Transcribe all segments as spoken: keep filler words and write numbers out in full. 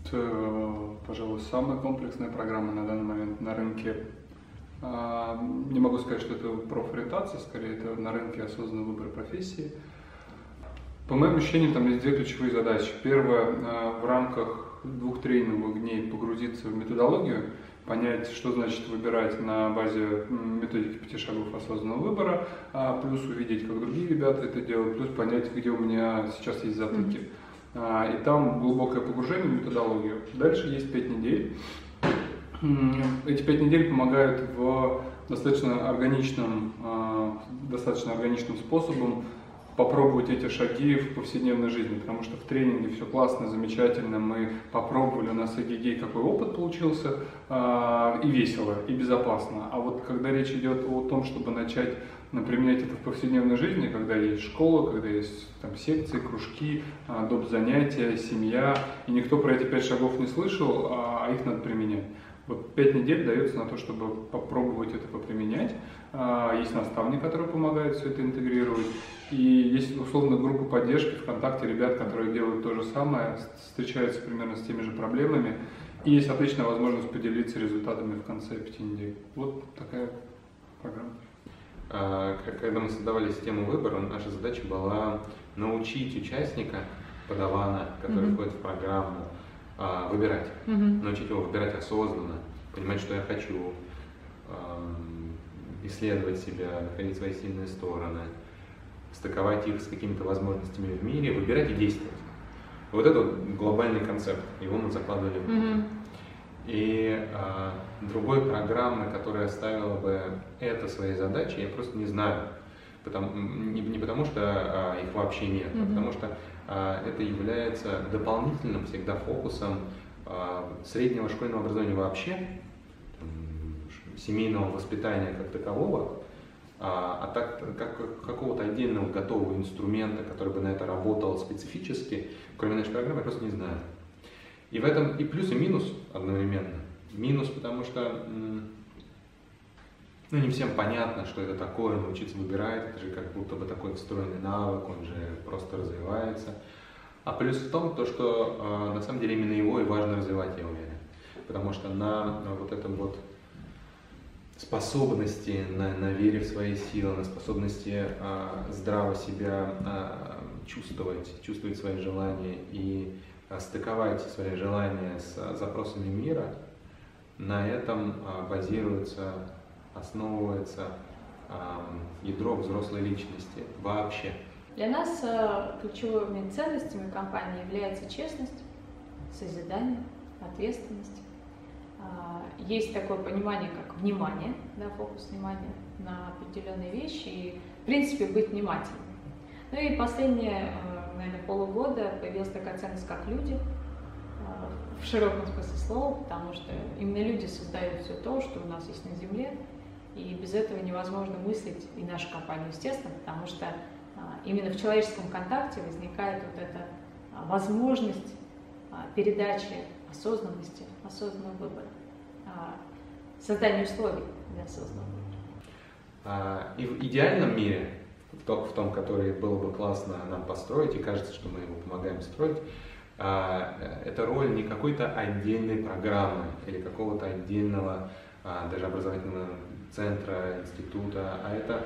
Это, пожалуй, самая комплексная программа на данный момент на рынке. Не могу сказать, что это профориентация, скорее это на рынке осознанный выбор профессии. По моим ощущениям, там есть две ключевые задачи. Первая, в рамках двух тренинговых дней погрузиться в методологию, понять, что значит выбирать на базе методики пяти шагов осознанного выбора, плюс увидеть, как другие ребята это делают, плюс понять, где у меня сейчас есть затыки. И там глубокое погружение в методологию. Дальше есть пять недель. Эти пять недель помогают в достаточно органичным, достаточно органичным способом попробовать эти шаги в повседневной жизни, потому что в тренинге все классно, замечательно, мы попробовали, у нас эгегей, какой опыт получился, и весело, и безопасно. А вот когда речь идет о том, чтобы начать применять это в повседневной жизни, когда есть школа, когда есть там секции, кружки, доп. Занятия, семья, и никто про эти пять шагов не слышал, а их надо применять. Вот пять недель дается на то, чтобы попробовать это поприменять. Есть наставник, который помогает все это интегрировать. И есть, условно, группа поддержки ВКонтакте, ребят, которые делают то же самое, встречаются примерно с теми же проблемами. И есть отличная возможность поделиться результатами в конце пяти недель. Вот такая программа. Когда мы создавали систему выбора, наша задача была научить участника, подавана, который mm-hmm. входит в программу, выбирать. Mm-hmm. Научить его выбирать осознанно, понимать, что я хочу, исследовать себя, находить свои сильные стороны, стыковать их с какими-то возможностями в мире, выбирать и действовать. Вот это вот глобальный концепт, его мы закладывали. Mm-hmm. И а, другой программы, которая ставила бы это своей задачей, я просто не знаю. Потому, не, не потому, что а, их вообще нет, mm-hmm. а потому что а, это является дополнительным всегда фокусом а, среднего школьного образования вообще, там, семейного воспитания как такового, а, а так как, какого-то отдельного готового инструмента, который бы на это работал специфически, кроме нашей программы, я просто не знаю. И в этом и плюс, и минус одновременно. Минус, потому что ну, не всем понятно, что это такое, научиться выбирать, это же как будто бы такой встроенный навык, он же просто развивается. А плюс в том, то, что э, на самом деле именно его и важно развивать, я уверен. Потому что на, на вот этом вот способности, на, на вере в свои силы, на способности э, здраво себя э, чувствовать, чувствовать свои желания и стыковать свои желания с запросами мира, на этом базируется, основывается ядро взрослой личности вообще. Для нас ключевыми ценностями компании является честность, созидание, ответственность. Есть такое понимание, как внимание, да, фокус внимания на определенные вещи и, в принципе, быть внимательным. Ну и последнее, наверное, полугода появилась такая ценность, как люди, в широком смысле слова, потому что именно люди создают все то, что у нас есть на Земле, и без этого невозможно мыслить и нашу компанию, естественно, потому что именно в человеческом контакте возникает вот эта возможность передачи осознанности, осознанного выбора, создания условий для осознанного выбора. И в идеальном мире, в том, в том, который было бы классно нам построить, и кажется, что мы его помогаем строить, это роль не какой-то отдельной программы или какого-то отдельного даже образовательного центра, института, а это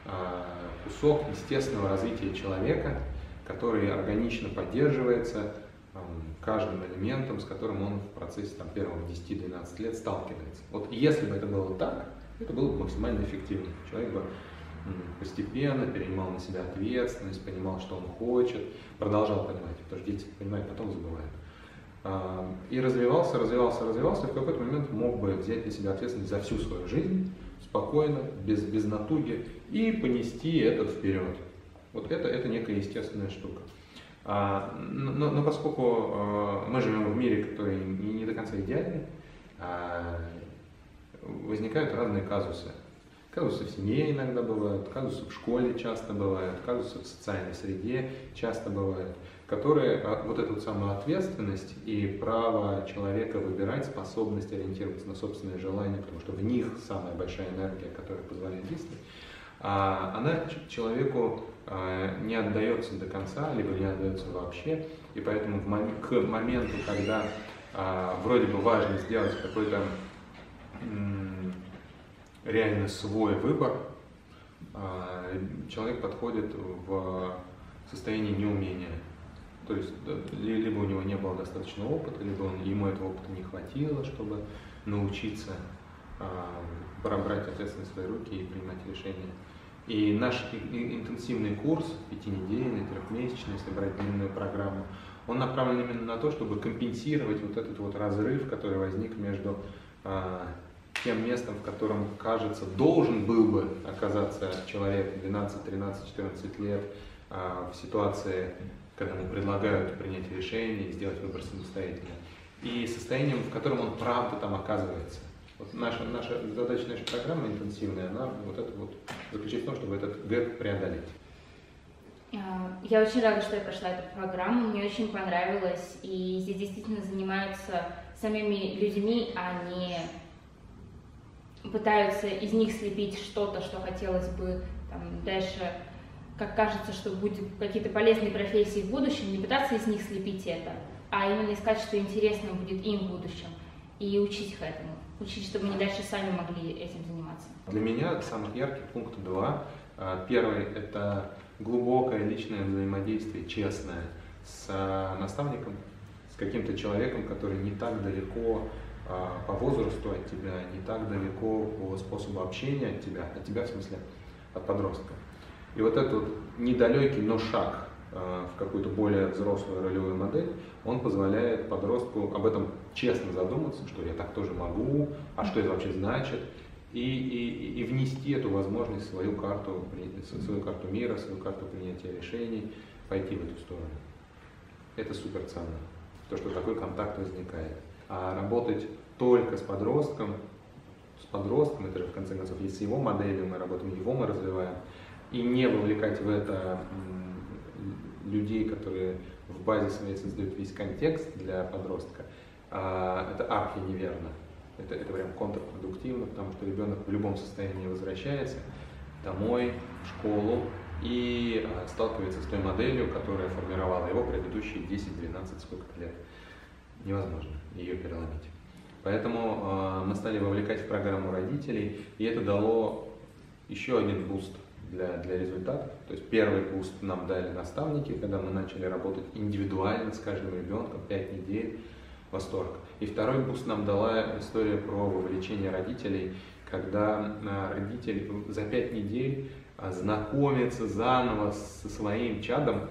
кусок естественного развития человека, который органично поддерживается каждым элементом, с которым он в процессе там, первых десяти-двенадцати лет сталкивается. Вот если бы это было так, это было бы максимально эффективно. Человек бы постепенно перенимал на себя ответственность, понимал, что он хочет, продолжал понимать, потому что дети понимают, потом забывают. И развивался, развивался, развивался, и в какой-то момент мог бы взять на себя ответственность за всю свою жизнь, спокойно, без, без натуги, и понести это вперед. Вот это, это некая естественная штука. А, но, но поскольку а, мы живем в мире, который не, не до конца идеальный, а, возникают разные казусы. Казусы в семье иногда бывают, казусы в школе часто бывают, казусы в социальной среде часто бывают, которые вот эту вот самую ответственность и право человека выбирать, способность ориентироваться на собственные желания, потому что в них самая большая энергия, которая позволяет действовать, она человеку не отдается до конца, либо не отдается вообще, и поэтому к моменту, когда а, вроде бы важно сделать какой-то м, реально свой выбор, а, человек подходит в состоянии неумения. То есть либо у него не было достаточного опыта, либо он, ему этого опыта не хватило, чтобы научиться а, брать ответственность в свои руки и принимать решения. И наш интенсивный курс, пятинедельный, трехмесячный, если брать длинную программу, он направлен именно на то, чтобы компенсировать вот этот вот разрыв, который возник между а, тем местом, в котором, кажется, должен был бы оказаться человек двенадцать, тринадцать, четырнадцать лет а, в ситуации, когда ему предлагают принять решение и сделать выбор самостоятельно, и состоянием, в котором он правда там оказывается. Вот наша, наша задача нашей программы интенсивная, она вот это вот заключается в том, чтобы этот гэп преодолеть. Я очень рада, что я прошла эту программу, мне очень понравилось, и здесь действительно занимаются самими людьми, а не пытаются из них слепить что-то, что хотелось бы там, дальше, как кажется, что будут какие-то полезные профессии в будущем, не пытаться из них слепить это, а именно искать, что интересно будет им в будущем, и учить их этому, учить, чтобы они дальше сами могли этим заниматься. Для меня самых ярких пунктов два. Первый – это глубокое личное взаимодействие, честное, с наставником, с каким-то человеком, который не так далеко по возрасту от тебя, не так далеко по способу общения от тебя, от тебя в смысле от подростка. И вот этот вот недалекий, но шаг в какую-то более взрослую ролевую модель, он позволяет подростку об этом честно задуматься, что я так тоже могу, а что это вообще значит, и, и, и внести эту возможность в свою карту, свою карту мира, свою карту принятия решений, пойти в эту сторону. Это супер ценно, то, что такой контакт возникает. А работать только с подростком, с подростком, это же в конце концов есть его моделью, мы работаем, его мы развиваем, и не вовлекать в это людей, которые в базе своей создают весь контекст для подростка, это архи неверно. Это, это прям контрпродуктивно, потому что ребенок в любом состоянии возвращается домой, в школу и сталкивается с той моделью, которая формировала его предыдущие десять, двенадцать, сколько-то лет. Невозможно ее переломить. Поэтому э, мы стали вовлекать в программу родителей, и это дало еще один буст для, для результатов. То есть первый буст нам дали наставники, когда мы начали работать индивидуально с каждым ребенком, пять недель, восторг. И второй буст нам дала история про вовлечение родителей, когда э, родитель за пять недель э, знакомится заново со своим чадом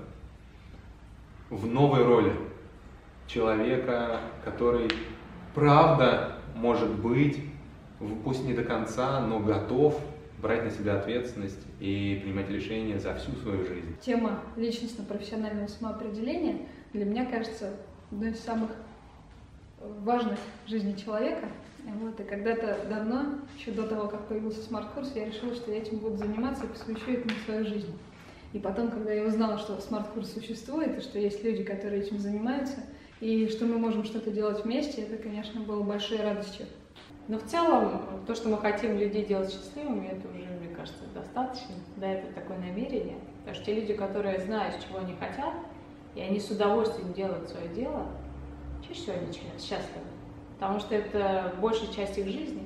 в новой роли человека, который правда может быть, пусть не до конца, но готов брать на себя ответственность и принимать решения за всю свою жизнь. Тема личностно-профессионального самоопределения для меня кажется одной из самых важных в жизни человека. Вот, и когда-то давно, еще до того, как появился смарт-курс, я решила, что я этим буду заниматься и посвящу этому свою жизнь. И потом, когда я узнала, что смарт-курс существует, и что есть люди, которые этим занимаются, и что мы можем что-то делать вместе, это, конечно, было большой радостью. Но в целом, то, что мы хотим людей делать счастливыми, это уже, мне кажется, достаточно. Да, это такое намерение. Потому что те люди, которые знают, чего они хотят, и они с удовольствием делают свое дело, чаще всего они счастливы. Потому что это большая часть их жизни.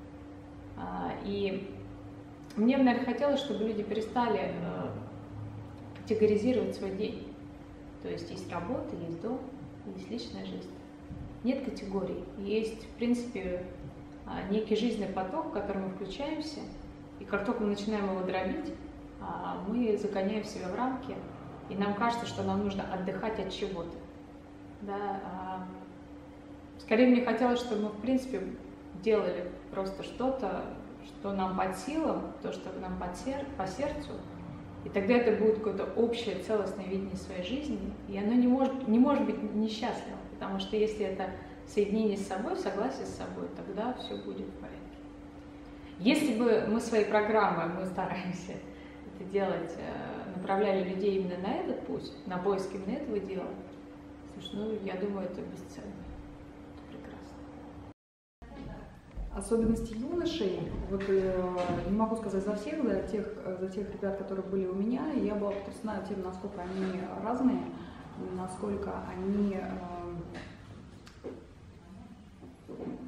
И мне, наверное, хотелось, чтобы люди перестали категоризировать свой день. То есть есть работа, есть дом, есть личная жизнь. Нет категорий. Есть, в принципе, некий жизненный поток, в который мы включаемся, и как только мы начинаем его дробить, мы загоняем себя в рамки, и нам кажется, что нам нужно отдыхать от чего-то. Да? Скорее мне хотелось, чтобы мы, в принципе, делали просто что-то, что нам под силам, то, что нам под сер- по сердцу, и тогда это будет какое-то общее целостное видение своей жизни, и оно не может, не может быть несчастливым, потому что если это соединение с собой, согласие с собой, тогда все будет в порядке. Если бы мы своей программой, мы стараемся это делать, направляли людей именно на этот путь, на поиск именно этого дела, слушай, ну, я думаю, это бесценно. Особенности юношей, вот э, не могу сказать за всех, за тех, за тех ребят, которые были у меня, и я была потрясена тем, насколько они разные, насколько они э,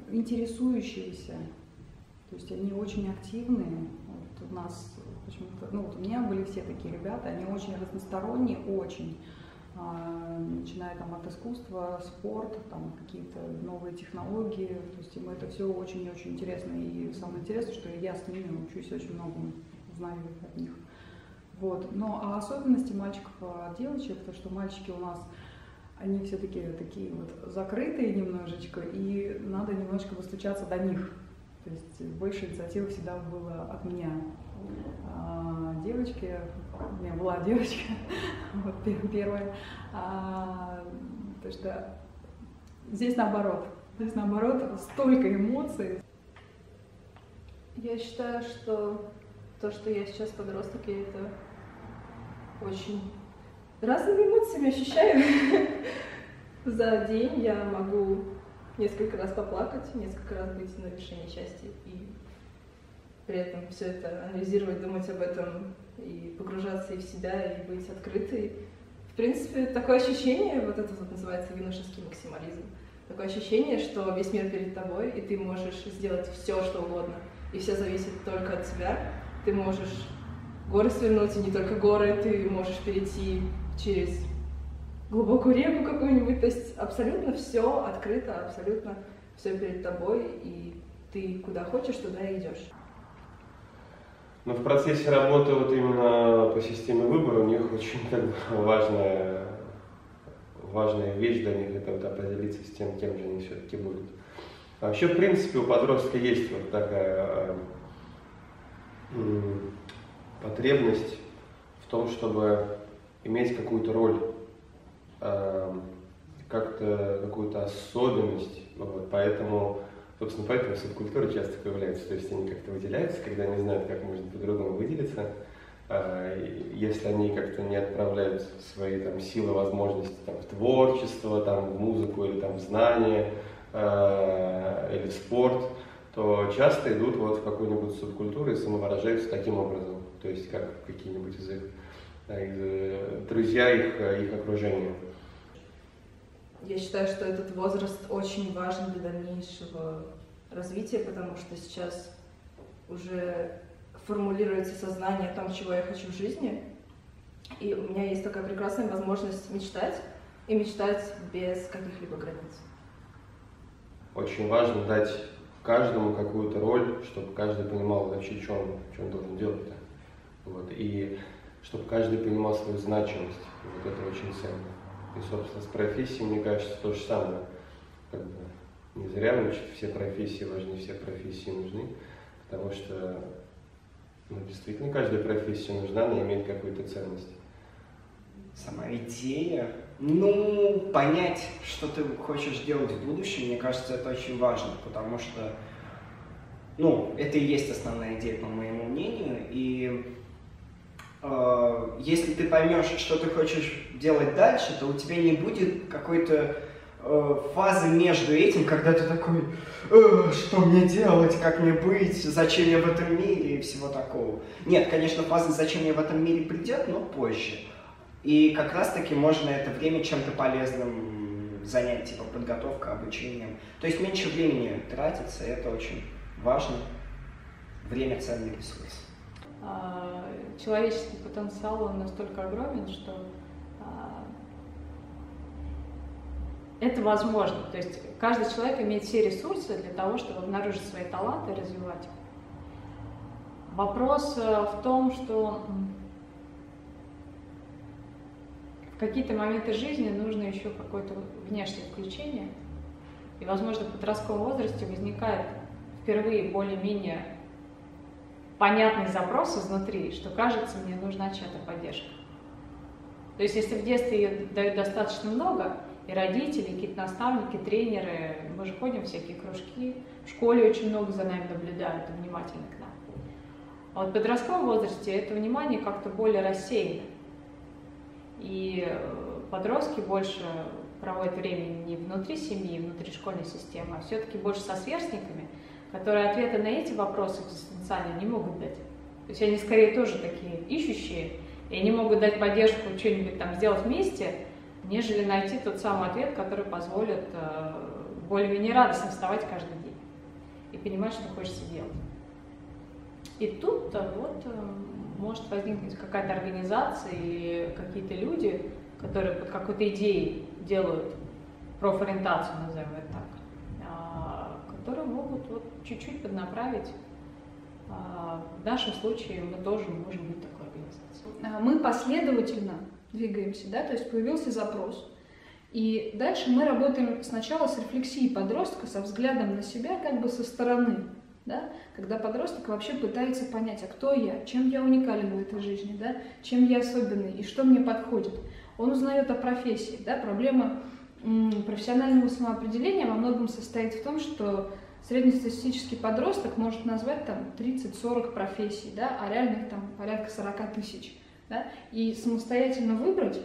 интересующиеся, то есть они очень активные. Вот у нас почему-то, ну вот у меня были все такие ребята, они очень разносторонние, очень. Начиная там от искусства, спорта, там какие-то новые технологии, то есть им это все очень и очень интересно, и самое интересное, что я с ними учусь очень многому, знаю от них. Вот. Но а особенности мальчиков от девочек, то что мальчики у нас, они все-таки такие вот закрытые немножечко, и надо немножко достучаться до них, то есть больше инициативы всегда было от меня. А девочки, у меня была девочка, вот первая, а, то что здесь наоборот, здесь наоборот столько эмоций. Я считаю, что то, что я сейчас подросток, я это очень разными эмоциями ощущаю. За день я могу несколько раз поплакать, несколько раз быть на вершине счастья и при этом все это анализировать, думать об этом и погружаться и в себя, и быть открытой. В принципе, такое ощущение, вот это вот называется юношеский максимализм, такое ощущение, что весь мир перед тобой, и ты можешь сделать все, что угодно, и все зависит только от тебя. Ты можешь горы свернуть, и не только горы, ты можешь перейти через глубокую реку какую-нибудь, то есть абсолютно все открыто, абсолютно все перед тобой, и ты куда хочешь, туда и идешь. Но в процессе работы вот именно по системе выбора у них очень как бы, важная, важная вещь для них — это вот определиться с тем, кем же они все-таки будут. А вообще, в принципе, у подростка есть вот такая э, потребность в том, чтобы иметь какую-то роль, э, как-то какую-то особенность. Вот, поэтому Собственно, поэтому субкультуры часто появляются, то есть они как-то выделяются, когда не знают, как можно по-другому выделиться. Если они как-то не отправляют свои там, силы, возможности там, в творчество, там, в музыку или там, в знания, или в спорт, то часто идут вот в какую-нибудь субкультуру и самовыражаются таким образом, то есть как какие-нибудь из их, из, друзья их, их окружения. Я считаю, что этот возраст очень важен для дальнейшего развития, потому что сейчас уже формулируется сознание о том, чего я хочу в жизни. И у меня есть такая прекрасная возможность мечтать, и мечтать без каких-либо границ. Очень важно дать каждому какую-то роль, чтобы каждый понимал вообще, что он, что он должен делать-то. Вот. И чтобы каждый понимал свою значимость. Вот это очень ценно. И, собственно, с профессией, мне кажется, то же самое. Как бы не зря учат, все профессии важны, все профессии нужны, потому что ну, действительно каждая профессия нужна, она имеет какую-то ценность. Сама идея, ну, понять, что ты хочешь делать в будущем, мне кажется, это очень важно, потому что, ну, это и есть основная идея, по моему мнению, и если ты поймешь, что ты хочешь делать дальше, то у тебя не будет какой-то э, фазы между этим, когда ты такой, э, что мне делать, как мне быть, зачем я в этом мире и всего такого. Нет, конечно, фаза «зачем я в этом мире» придет, но позже. И как раз-таки можно это время чем-то полезным занять, типа подготовка, обучением. То есть меньше времени тратится, и это очень важно. Время — ценный ресурс. Человеческий потенциал, он настолько огромен, что а, это возможно. То есть каждый человек имеет все ресурсы для того, чтобы обнаружить свои таланты и развивать их. Вопрос в том, что в какие-то моменты жизни нужно еще какое-то внешнее включение. И, возможно, в подростковом возрасте возникает впервые более-менее понятный запрос изнутри, что, кажется, мне нужна чья-то поддержка. То есть, если в детстве ее дают достаточно много, и родители, и какие-то наставники, тренеры, мы же ходим в всякие кружки, в школе очень много за нами наблюдают и внимательны к нам. А вот в подростковом возрасте это внимание как-то более рассеяно. И подростки больше проводят время не внутри семьи, внутри школьной системы, а все-таки больше со сверстниками, которые ответы на эти вопросы экзистенциально не могут дать. То есть они скорее тоже такие ищущие, и они могут дать поддержку, что-нибудь там сделать вместе, нежели найти тот самый ответ, который позволит э, более-менее радостно вставать каждый день. и понимать, что хочется делать. И тут вот может возникнуть какая-то организация или какие-то люди, которые под какой-то идеей делают профориентацию, назовем это так, которые могут вот чуть-чуть поднаправить. В нашем случае мы тоже можем быть такой организацией. Мы последовательно двигаемся, да, то есть появился запрос. И дальше мы работаем сначала с рефлексией подростка, со взглядом на себя как бы со стороны, да, когда подросток вообще пытается понять, а кто я, чем я уникален в этой жизни, да, чем я особенный и что мне подходит. Он узнает о профессии, да, проблема м, профессионального самоопределения во многом состоит в том, что среднестатистический подросток может назвать там тридцать-сорок профессий, да, а реальных там порядка сорок тысяч, да, и самостоятельно выбрать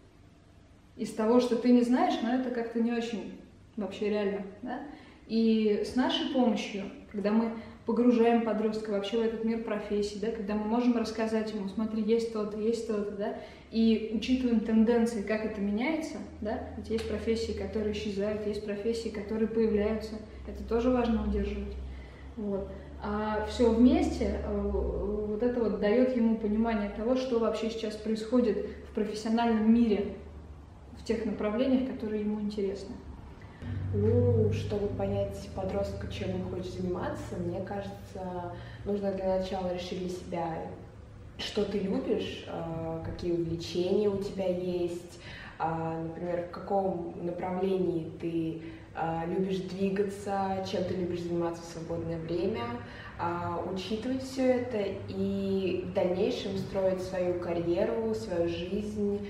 из того, что ты не знаешь, но это как-то не очень вообще реально, да. И с нашей помощью, когда мы погружаем подростка вообще в этот мир профессий, да, когда мы можем рассказать ему, смотри, есть то-то, есть то-то, да, и учитываем тенденции, как это меняется, да, ведь есть профессии, которые исчезают, есть профессии, которые появляются, это тоже важно удерживать, вот. А все вместе, вот это вот дает ему понимание того, что вообще сейчас происходит в профессиональном мире, в тех направлениях, которые ему интересны. Ну, чтобы понять подростка, чем он хочет заниматься, мне кажется, нужно для начала решить для себя, что ты любишь, какие увлечения у тебя есть, например, в каком направлении ты любишь двигаться, чем ты любишь заниматься в свободное время, учитывать все это и в дальнейшем строить свою карьеру, свою жизнь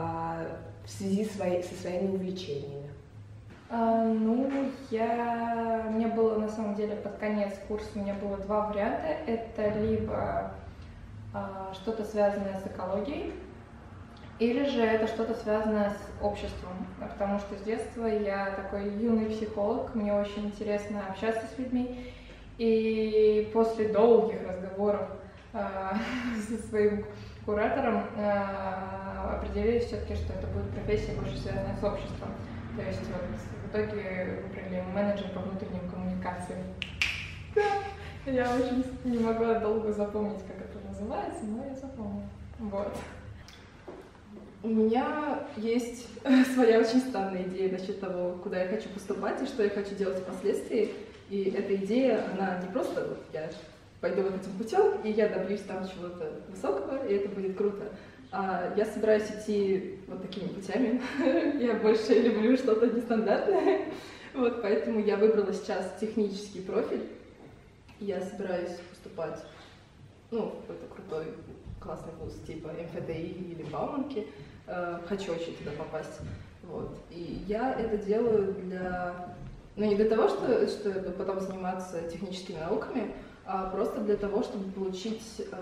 в связи со своими увлечениями. А, ну, я... у меня было на самом деле под конец курса, у меня было два варианта. Это либо а, что-то связанное с экологией, или же это что-то связанное с обществом. Потому что с детства я такой юный психолог, мне очень интересно общаться с людьми. И после долгих разговоров а, со своим куратором а, определились все-таки, что это будет профессия больше связанная с обществом. То есть вот в итоге выбрали менеджер по внутренним коммуникациям. Да, я очень не могла долго запомнить, как это называется, но я запомнила. Вот. У меня есть своя очень странная идея насчет того, куда я хочу поступать и что я хочу делать впоследствии. И эта идея, она не просто вот я пойду вот этим путем, и я добьюсь там чего-то высокого, и это будет круто. А я собираюсь идти вот такими путями. Я больше люблю что-то нестандартное. Вот, поэтому я выбрала сейчас технический профиль. Я собираюсь поступать, ну, в какой-то крутой, классный вуз типа эм эф тэ и или Бауманки. Хочу очень туда попасть. Вот. И я это делаю для... Ну, не для того, что, что потом заниматься техническими науками, а просто для того, чтобы получить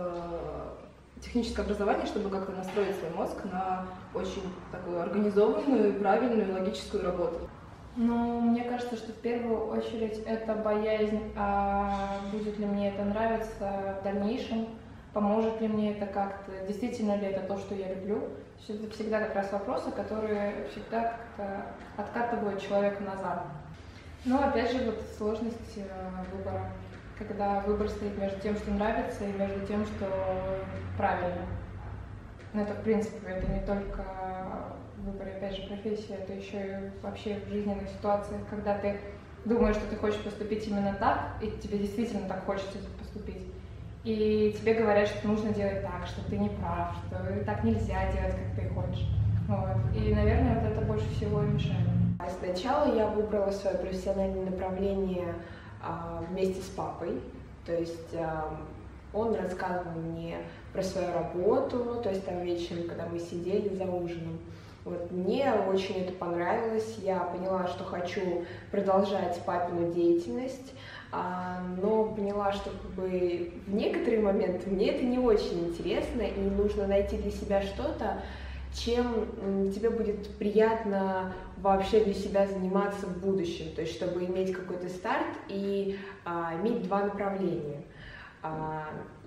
техническое образование, чтобы как-то настроить свой мозг на очень такую организованную, правильную, логическую работу. Ну, мне кажется, что в первую очередь это боязнь, а будет ли мне это нравиться в дальнейшем, поможет ли мне это как-то, действительно ли это то, что я люблю. То есть это всегда как раз вопросы, которые всегда как-то откатывают человека назад. Но опять же, вот сложность выбора. Когда выбор стоит между тем, что нравится, и между тем, что правильно. Но это, в принципе, это не только выбор, опять же, профессии, это еще и вообще в жизненных ситуациях, когда ты думаешь, что ты хочешь поступить именно так, и тебе действительно так хочется поступить. И тебе говорят, что нужно делать так, что ты не прав, что так нельзя делать, как ты хочешь. Вот. И, наверное, вот это больше всего и мешает. Сначала я выбрала свое профессиональное направление вместе с папой, то есть он рассказывал мне про свою работу, то есть там вечером, когда мы сидели за ужином. Вот, мне очень это понравилось, я поняла, что хочу продолжать папину деятельность, но поняла, что как бы, в некоторые моменты мне это не очень интересно, и нужно найти для себя что-то, чем тебе будет приятно вообще для себя заниматься в будущем, то есть чтобы иметь какой-то старт и а, иметь два направления. А,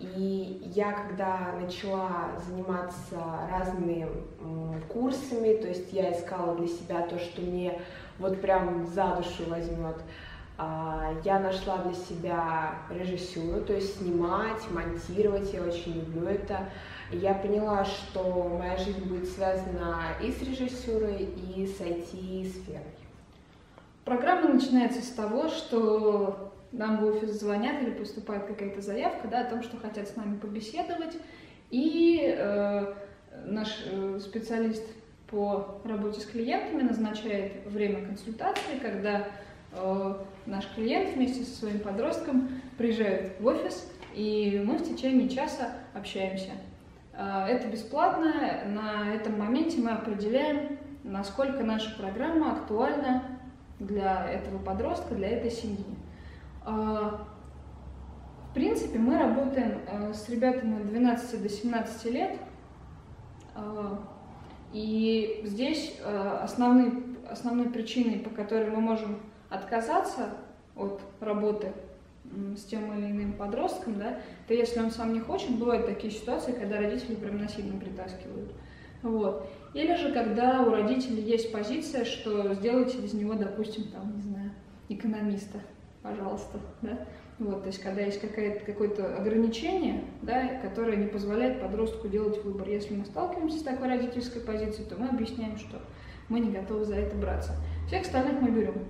и я, когда начала заниматься разными м, курсами, то есть я искала для себя то, что мне вот прям за душу возьмет, Я нашла для себя режиссуру, то есть снимать, монтировать, я очень люблю это. Я поняла, что моя жизнь будет связана и с режиссурой, и с ай ти-сферой. Программа начинается с того, что нам в офис звонят или поступает какая-то заявка, да, о том, что хотят с нами побеседовать, и э, наш э, специалист по работе с клиентами назначает время консультации, когда э, наш клиент вместе со своим подростком приезжает в офис, и мы в течение часа общаемся. Э, это бесплатно, на этом моменте мы определяем, насколько наша программа актуальна для этого подростка, для этой семьи. Э, в принципе, мы работаем э, с ребятами от двенадцати до семнадцати лет, э, и здесь э, основной, основной причиной, по которой мы можем отказаться от работы м, с тем или иным подростком, да, это если он сам не хочет. Бывают такие ситуации, когда родители прям насильно притаскивают. Вот. Или же когда у родителей есть позиция, что сделайте из него, допустим, там, не знаю, экономиста, пожалуйста, да. Вот, то есть, когда есть какое-то ограничение, да, которое не позволяет подростку делать выбор. Если мы сталкиваемся с такой родительской позицией, то мы объясняем, что мы не готовы за это браться. Всех остальных мы берем.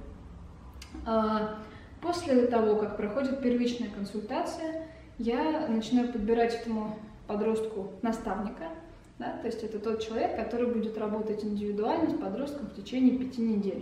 После того, как проходит первичная консультация, я начинаю подбирать этому подростку наставника. Да, то есть это тот человек, который будет работать индивидуально с подростком в течение пяти недель.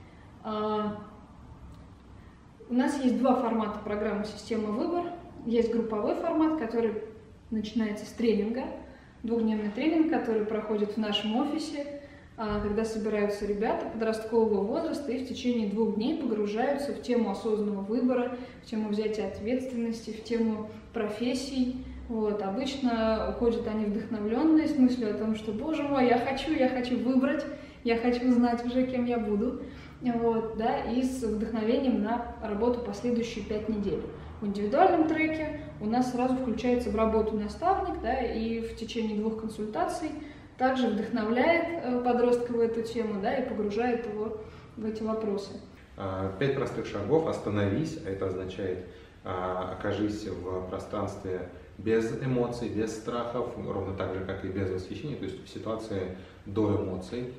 У нас есть два формата программы «Система выбор». Есть групповой формат, который начинается с тренинга, двухдневный тренинг, который проходит в нашем офисе, когда собираются ребята подросткового возраста и в течение двух дней погружаются в тему осознанного выбора, в тему взятия ответственности, в тему профессий. Вот. Обычно уходят они вдохновленные, с мыслью о том, что, боже мой, я хочу, я хочу выбрать, я хочу знать уже, кем я буду. Вот, да, и с вдохновением на работу последующие пять недель. В индивидуальном треке у нас сразу включается в работу наставник, да, и в течение двух консультаций также вдохновляет подростка в эту тему, да, и погружает его в эти вопросы. Пять простых шагов. Остановись, а это означает окажись в пространстве без эмоций, без страхов, ровно так же, как и без восхищения, то есть в ситуации до эмоций.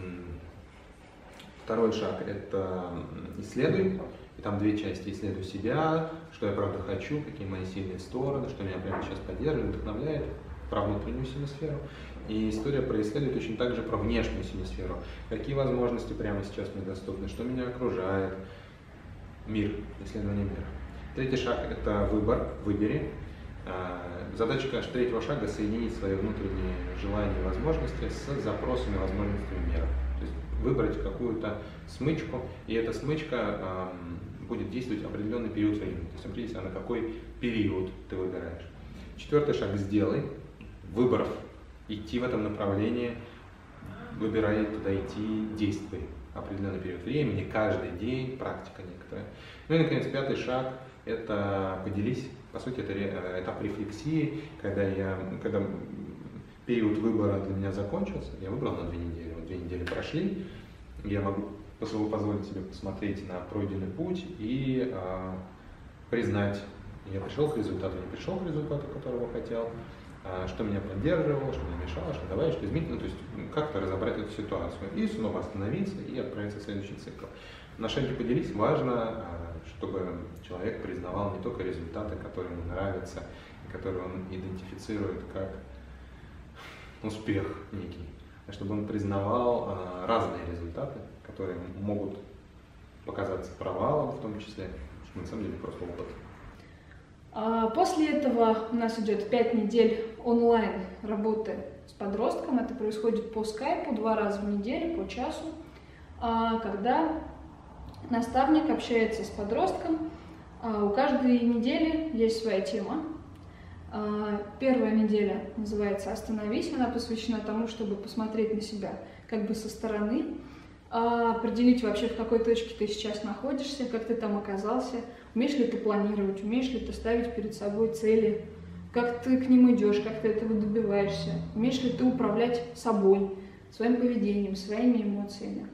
Второй шаг – это исследуй, и там две части: исследуй себя, что я правда хочу, какие мои сильные стороны, что меня прямо сейчас поддерживает, вдохновляет, про внутреннюю синусферу. И история про исследуй точно так же про внешнюю синусферу. Какие возможности прямо сейчас мне доступны, что меня окружает, мир, исследование мира. Третий шаг – это выбор, выбери. Задача, конечно, третьего шага – соединить свои внутренние желания и возможности с запросами и возможностями мира. То есть выбрать какую-то смычку, и эта смычка э, будет действовать определенный период времени. То есть определиться, на какой период ты выбираешь. Четвертый шаг – сделай. Выборов. Идти в этом направлении, выбирай, куда идти, действуй. Определенный период времени, каждый день, практика некоторая. Ну и, наконец, пятый шаг – это поделись. По сути, это этап рефлексии, когда, я, когда период выбора для меня закончился, я выбрал на две недели, вот две недели прошли, я могу позволить себе посмотреть на пройденный путь и э, признать, я пришел к результату, не пришел к результату, которого хотел, э, что меня поддерживало, что мне мешало, что давай, что изменить, ну, то есть как-то разобрать эту ситуацию и снова остановиться и отправиться в следующий цикл. На шаге поделись важно, чтобы человек признавал не только результаты, которые ему нравятся, и которые он идентифицирует как успех некий, а чтобы он признавал разные результаты, которые могут показаться провалом в том числе, что на самом деле просто опыт. После этого у нас идет пять недель онлайн работы с подростком. Это происходит по скайпу два раза в неделю, по часу, когда наставник общается с подростком. У каждой недели есть своя тема. Первая неделя называется «Остановись». Она посвящена тому, чтобы посмотреть на себя как бы со стороны, определить вообще, в какой точке ты сейчас находишься, как ты там оказался, умеешь ли ты планировать, умеешь ли ты ставить перед собой цели, как ты к ним идешь, как ты этого добиваешься, умеешь ли ты управлять собой, своим поведением, своими эмоциями.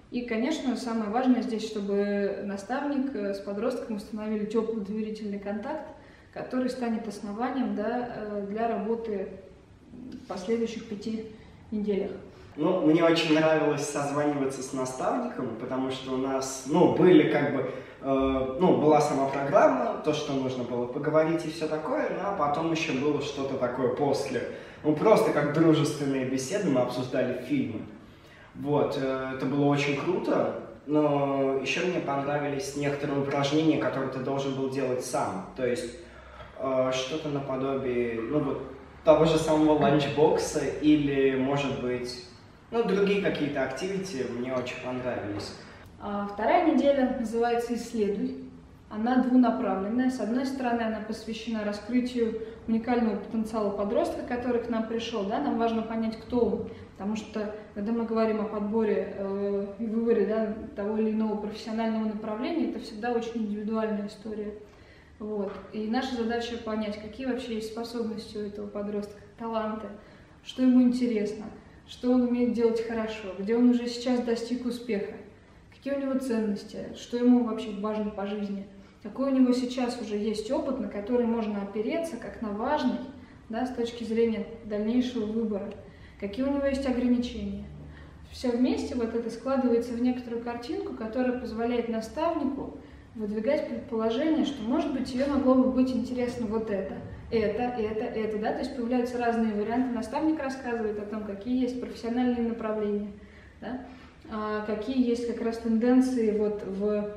И, конечно, самое важное здесь, чтобы наставник с подростком установили теплый доверительный контакт, который станет основанием, да, для работы в последующих пяти неделях. Ну, мне очень нравилось созваниваться с наставником, потому что у нас, ну, были как бы, э, ну, была сама программа, то, что нужно было поговорить и все такое, ну, а потом еще было что-то такое после. Ну, просто как дружественные беседы, мы обсуждали фильмы. Вот, э, это было очень круто, но еще мне понравились некоторые упражнения, которые ты должен был делать сам. То есть, э, что-то наподобие, ну, вот, того же самого ланчбокса или, может быть, ну, другие какие-то активити мне очень понравились. А вторая неделя называется «Исследуй». Она двунаправленная. С одной стороны, она посвящена раскрытию уникального потенциала подростка, который к нам пришел. Да? Нам важно понять, кто он. Потому что, когда мы говорим о подборе э, и выборе, да, того или иного профессионального направления, это всегда очень индивидуальная история. Вот. И наша задача понять, какие вообще есть способности у этого подростка, таланты, что ему интересно, что он умеет делать хорошо, где он уже сейчас достиг успеха, какие у него ценности, что ему вообще важно по жизни, какой у него сейчас уже есть опыт, на который можно опереться как на важный, да, с точки зрения дальнейшего выбора, какие у него есть ограничения. Все вместе вот это складывается в некоторую картинку, которая позволяет наставнику выдвигать предположение, что, может быть, тебе могло бы быть интересно вот это, это, это, это, да, то есть появляются разные варианты. Наставник рассказывает о том, какие есть профессиональные направления, да, а, какие есть как раз тенденции вот в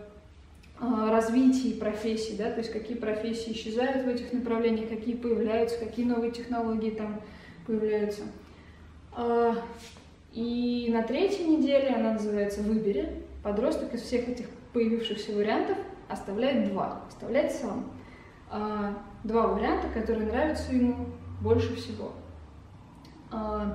а, развитии профессий, да, то есть какие профессии исчезают в этих направлениях, какие появляются, какие новые технологии там появляются. А, и на третьей неделе, она называется «Выбери», подросток из всех этих появившихся вариантов оставляет два, оставляет сам. А, два варианта, которые нравятся ему больше всего. А,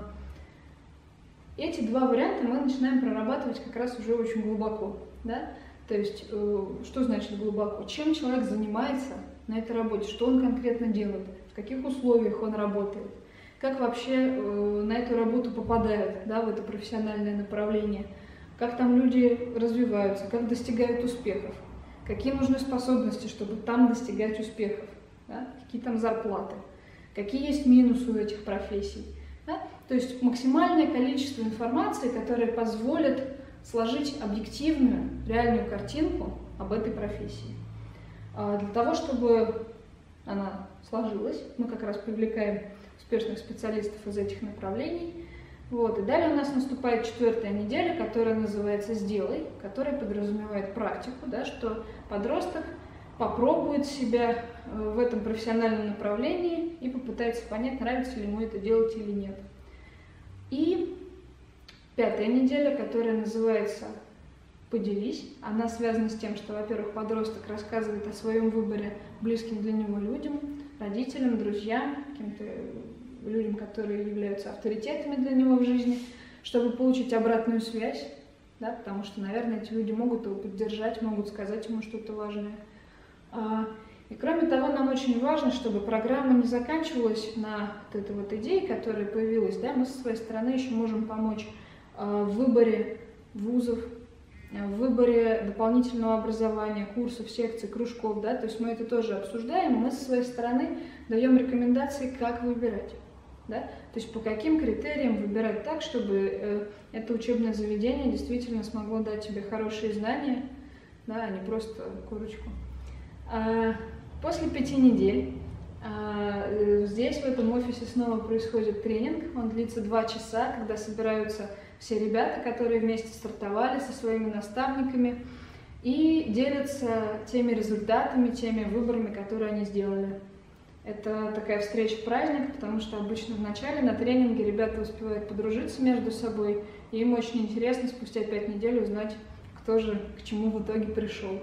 эти два варианта мы начинаем прорабатывать как раз уже очень глубоко. Да? То есть, э, что значит глубоко? Чем человек занимается на этой работе, что он конкретно делает, в каких условиях он работает, как вообще э, на эту работу попадают, да, в это профессиональное направление, как там люди развиваются, как достигают успехов, какие нужны способности, чтобы там достигать успехов, да? Какие там зарплаты, какие есть минусы у этих профессий. Да? То есть максимальное количество информации, которое позволит сложить объективную, реальную картинку об этой профессии. А для того, чтобы она сложилась, мы как раз привлекаем успешных специалистов из этих направлений. Вот. И далее у нас наступает четвертая неделя, которая называется «Сделай», которая подразумевает практику, да, что подросток попробует себя в этом профессиональном направлении и попытается понять, нравится ли ему это делать или нет. И пятая неделя, которая называется «Поделись», она связана с тем, что, во-первых, подросток рассказывает о своем выборе близким для него людям, родителям, друзьям, каким-то людям, которые являются авторитетами для него в жизни, чтобы получить обратную связь, да, потому что, наверное, эти люди могут его поддержать, могут сказать ему что-то важное. И кроме того, нам очень важно, чтобы программа не заканчивалась на вот этой вот идее, которая появилась. Да, мы со своей стороны еще можем помочь в выборе вузов, в выборе дополнительного образования, курсов, секций, кружков. Да, то есть мы это тоже обсуждаем, мы со своей стороны даем рекомендации, как выбирать. Да? То есть по каким критериям выбирать так, чтобы э, это учебное заведение действительно смогло дать тебе хорошие знания, да, а не просто корочку. А, после пяти недель а, здесь, в этом офисе, снова происходит тренинг. Он длится два часа, когда собираются все ребята, которые вместе стартовали со своими наставниками, и делятся теми результатами, теми выборами, которые они сделали. Это такая встреча-праздник, потому что обычно в начале на тренинге ребята успевают подружиться между собой, и им очень интересно спустя пять недель узнать, кто же к чему в итоге пришел.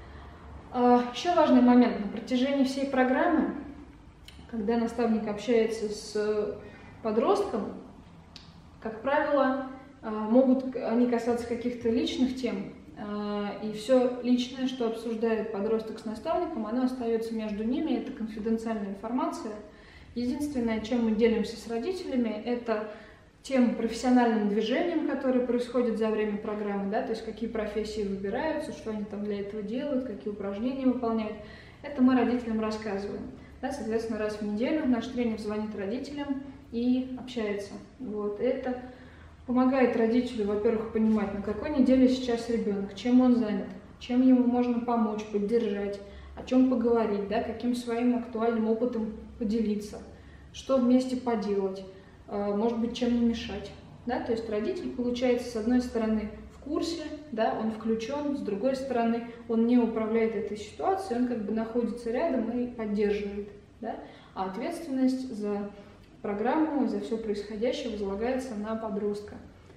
Еще важный момент. На протяжении всей программы, когда наставник общается с подростком, как правило, могут они касаться каких-то личных тем, и все личное, что обсуждает подросток с наставником, оно остается между ними, это конфиденциальная информация. Единственное, чем мы делимся с родителями, это тем профессиональным движением, которое происходит за время программы, да, то есть какие профессии выбираются, что они там для этого делают, какие упражнения выполняют. Это мы родителям рассказываем. Да, соответственно, раз в неделю наш тренер звонит родителям и общается. Вот. Это помогает родителю, во-первых, понимать, на какой неделе сейчас ребенок, чем он занят, чем ему можно помочь, поддержать, о чем поговорить, да, каким своим актуальным опытом поделиться, что вместе поделать, может быть, чем не мешать. Да? То есть родитель, получается, с одной стороны в курсе, да, он включен, с другой стороны он не управляет этой ситуацией, он как бы находится рядом и поддерживает. Да? А ответственность за программу и за все происходящее возлагается на подростка.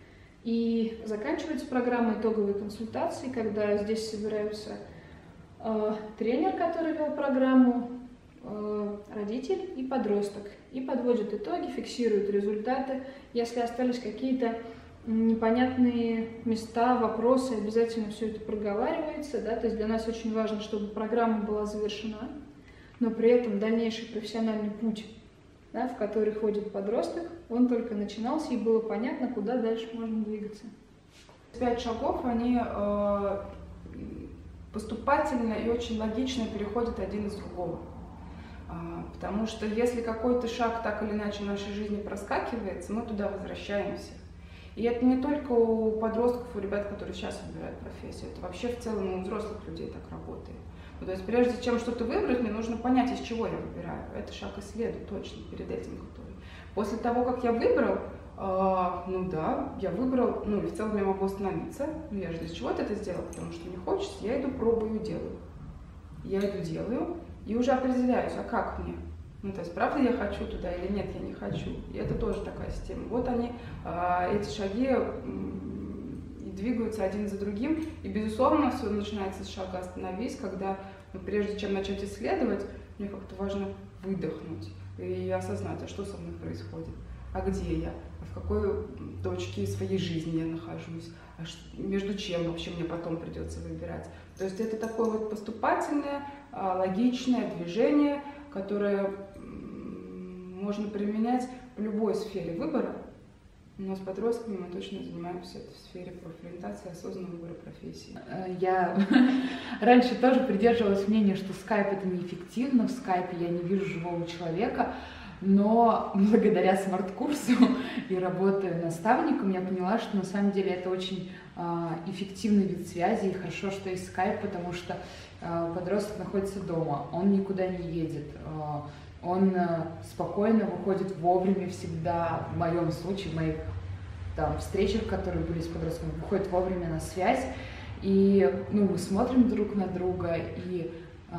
И заканчивается программа итоговой консультации, когда здесь собираются э, тренер, который вел программу, э, родитель и подросток. И подводят итоги, фиксируют результаты. Если остались какие-то непонятные места, вопросы, обязательно все это проговаривается. Да? То есть для нас очень важно, чтобы программа была завершена, но при этом дальнейший профессиональный путь, да, в который ходит подросток, он только начинался, и было понятно, куда дальше можно двигаться. Пять шагов, они э, поступательно и очень логично переходят один из другого. А, потому что если какой-то шаг так или иначе в нашей жизни проскакивается, мы туда возвращаемся. И это не только у подростков, у ребят, которые сейчас выбирают профессию, это вообще в целом у взрослых людей так работает. Ну, то есть прежде чем что-то выбрать, мне нужно понять, из чего я выбираю. Это шаг исследую точно перед этим готовый. После того, как я выбрал, э, ну да, я выбрал, ну и в целом я могу остановиться, но я же для чего-то это сделала, потому что мне хочется, я иду, пробую, делаю. Я иду, делаю и уже определяюсь, а как мне? Ну, то есть, правда я хочу туда или нет, я не хочу. И это тоже такая система. Вот они, э, эти шаги э, и двигаются один за другим. И, безусловно, все начинается с шага «остановись», когда, ну, прежде чем начать исследовать, мне как-то важно выдохнуть и осознать, а что со мной происходит, а где я, а в какой точке своей жизни я нахожусь, а между чем вообще мне потом придется выбирать. То есть это такое вот поступательное, логичное движение, которое можно применять в любой сфере выбора, но с подростками мы точно занимаемся в сфере профориентации, осознанного выбора профессии. Я раньше тоже придерживалась мнения, что скайп это неэффективно, в скайпе я не вижу живого человека, но благодаря смарт-курсу и работе наставником я поняла, что на самом деле это очень эффективный вид связи, и хорошо, что есть скайп, потому что подросток находится дома, он никуда не едет. Он спокойно выходит вовремя всегда, в моем случае, в моих там, встречах, которые были с подростками, выходит вовремя на связь, и ну, мы смотрим друг на друга, и э,